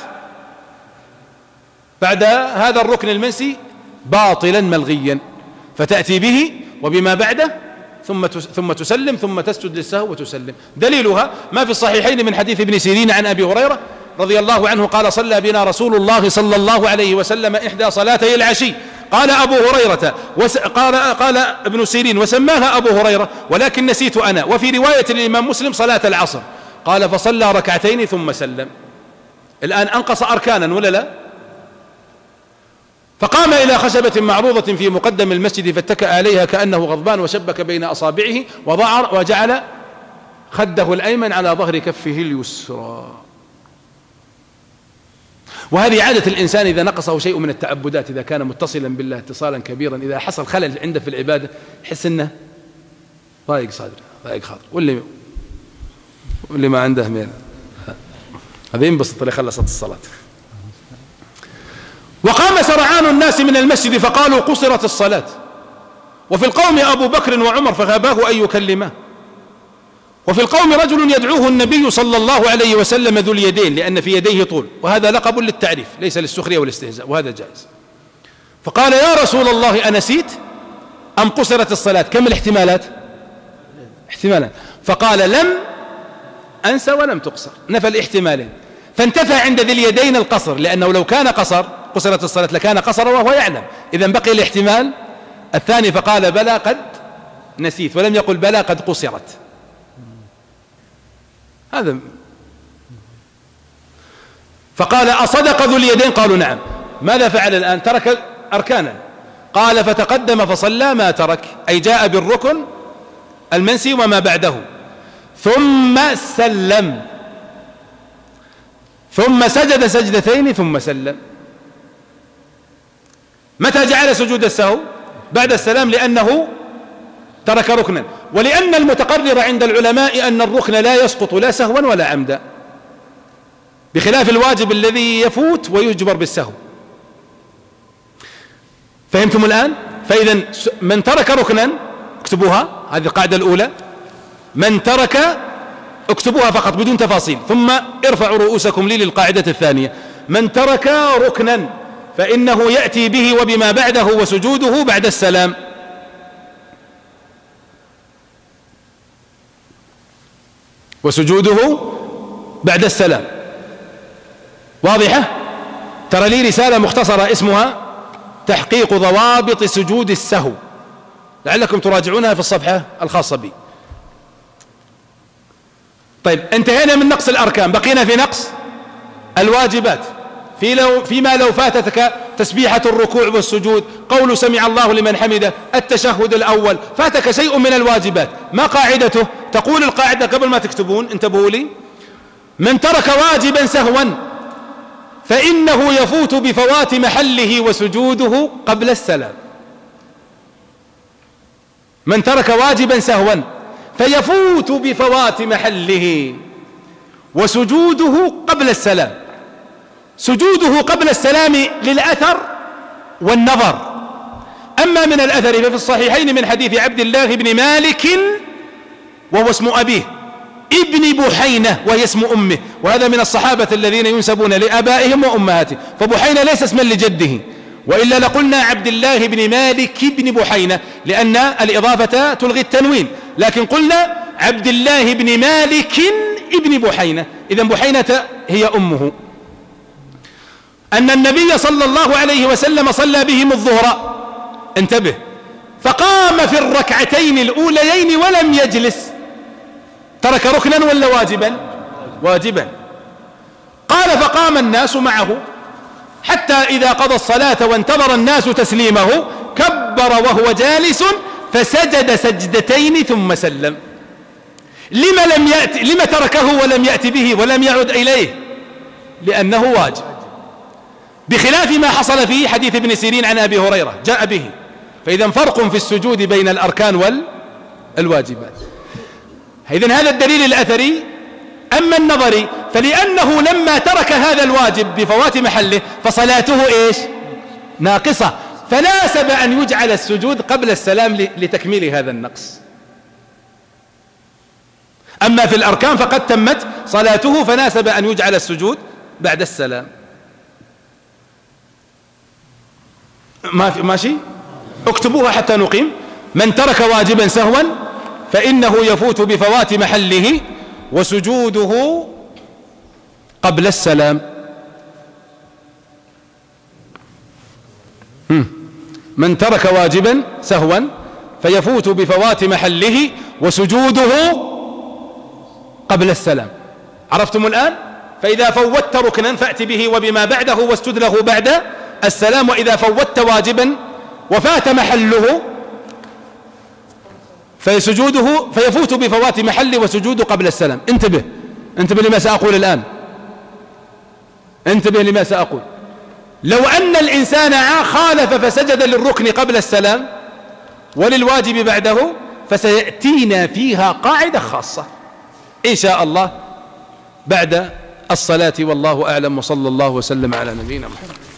بعد هذا الركن المنسي باطلا ملغيا، فتأتي به وبما بعده ثم ثم تسلم ثم تسجد للسهو وتسلم. دليلها ما في الصحيحين من حديث ابن سيرين عن أبي هريرة رضي الله عنه قال: صلى بنا رسول الله صلى الله عليه وسلم إحدى صلاتي العشي. قال أبو هريرة وس... قال قال ابن سيرين وسماها أبو هريرة ولكن نسيت أنا. وفي رواية الإمام مسلم صلاة العصر. قال: فصلى ركعتين ثم سلم. الآن أنقص أركانا ولا لا؟ فقام إلى خشبة معروضة في مقدم المسجد فاتكأ عليها كأنه غضبان وشبك بين أصابعه وضعر وجعل خده الأيمن على ظهر كفه اليسرى. وهذه عادة الإنسان إذا نقصه شيء من التعبدات، إذا كان متصلا بالله اتصالا كبيرا، إذا حصل خلل عنده في العبادة يحس أنه ضايق صدره ضايق خاطر، واللي واللي ما عنده ميل هذا ينبسط اللي خلصت الصلاة. وقام سرعان الناس من المسجد فقالوا: قصرت الصلاة. وفي القوم أبو بكر وعمر فغاباه أن يكلمه. وفي القوم رجل يدعوه النبي صلى الله عليه وسلم ذو اليدين، لأن في يديه طول، وهذا لقب للتعريف ليس للسخرية والاستهزاء، وهذا جائز. فقال: يا رسول الله أنسيت أم قصرت الصلاة؟ كم الاحتمالات؟ احتمالات. فقال: لم أنسى ولم تقصر، نفى الاحتمالين. فانتفى عند ذي اليدين القصر، لأنه لو كان قصر قصرت الصلاة لكان قصر وهو يعلم، إذا بقي الاحتمال الثاني، فقال بلى قد نسيت، ولم يقل بلى قد قصرت. هذا. فقال أصدق ذو اليدين؟ قالوا نعم. ماذا فعل الآن؟ ترك أركانا. قال فتقدم فصلى ما ترك، أي جاء بالركن المنسي وما بعده، ثم سلم، ثم سجد سجدتين ثم سلم. متى جعل سجود السهو؟ بعد السلام، لأنه ترك ركنا، ولأن المتقرر عند العلماء أن الركن لا يسقط لا سهوا ولا عمدا، بخلاف الواجب الذي يفوت ويجبر بالسهو. فهمتم الآن؟ فإذا من ترك ركنا اكتبوها، هذه القاعدة الأولى، من ترك اكتبوها فقط بدون تفاصيل، ثم ارفعوا رؤوسكم لي للقاعدة الثانية. من ترك ركنا فإنه يأتي به وبما بعده وسجوده بعد السلام. وسجوده بعد السلام. واضحة؟ ترى لي رسالة مختصرة اسمها تحقيق ضوابط سجود السهو، لعلكم تراجعونها في الصفحة الخاصة بي. طيب، انتهينا من نقص الأركان، بقينا في نقص الواجبات. في لو فيما لو فاتتك تسبيحة الركوع والسجود، قول سمع الله لمن حمده، التشهد الأول، فاتك شيء من الواجبات، ما قاعدته؟ تقول القاعدة قبل ما تكتبون، انتبهوا لي: من ترك واجبا سهوا فإنه يفوت بفوات محله وسجوده قبل السلام. من ترك واجبا سهوا فيفوت بفوات محله وسجوده قبل السلام. سجوده قبل السلام للأثر والنظر. أما من الأثر ففي الصحيحين من حديث عبد الله بن مالك وهو اسم أبيه، ابن بحينة وهي اسم أمه، وهذا من الصحابة الذين ينسبون لآبائهم وأمهاتهم، فبحينة ليس اسما لجده، وإلا لقلنا عبد الله بن مالك بن بحينة، لأن الإضافة تلغي التنوين، لكن قلنا عبد الله بن مالك ابن بحينة، إذن بحينة هي أمه. أن النبي صلى الله عليه وسلم صلى بهم الظهر، انتبه، فقام في الركعتين الأوليين ولم يجلس. ترك ركنا ولا واجبا؟ واجبا. قال فقام الناس معه حتى إذا قضى الصلاة وانتظر الناس تسليمه كبر وهو جالس فسجد سجدتين ثم سلم. لما لم يأتي؟ لما تركه ولم يأتي به ولم يعد إليه؟ لأنه واجب، بخلاف ما حصل في حديث ابن سيرين عن أبي هريرة جاء به. فإذا فرق في السجود بين الأركان والواجبات. إذن هذا الدليل الأثري. أما النظري فلأنه لما ترك هذا الواجب بفوات محله فصلاته إيش؟ ناقصة، فناسب أن يجعل السجود قبل السلام لتكميل هذا النقص. أما في الأركان فقد تمت صلاته فناسب أن يجعل السجود بعد السلام. ماشي؟ اكتبوها حتى نقيم. من ترك واجبا سهوا فإنه يفوت بفوات محله وسجوده قبل السلام. من ترك واجبا سهوا فيفوت بفوات محله وسجوده قبل السلام. عرفتم الآن؟ فإذا فوتت ركنا فأت به وبما بعده واسجد له بعد السلام، وإذا فوتت واجبا وفات محله فسجوده فيفوت بفوات محله وسجوده قبل السلام. انتبه انتبه لما سأقول الآن، انتبه لما سأقول. لو أن الإنسان خالف فسجد للركن قبل السلام وللواجب بعده فسيأتينا فيها قاعدة خاصة إن شاء الله بعد الصلاة، والله أعلم، وصلى الله وسلم على نبينا محمد.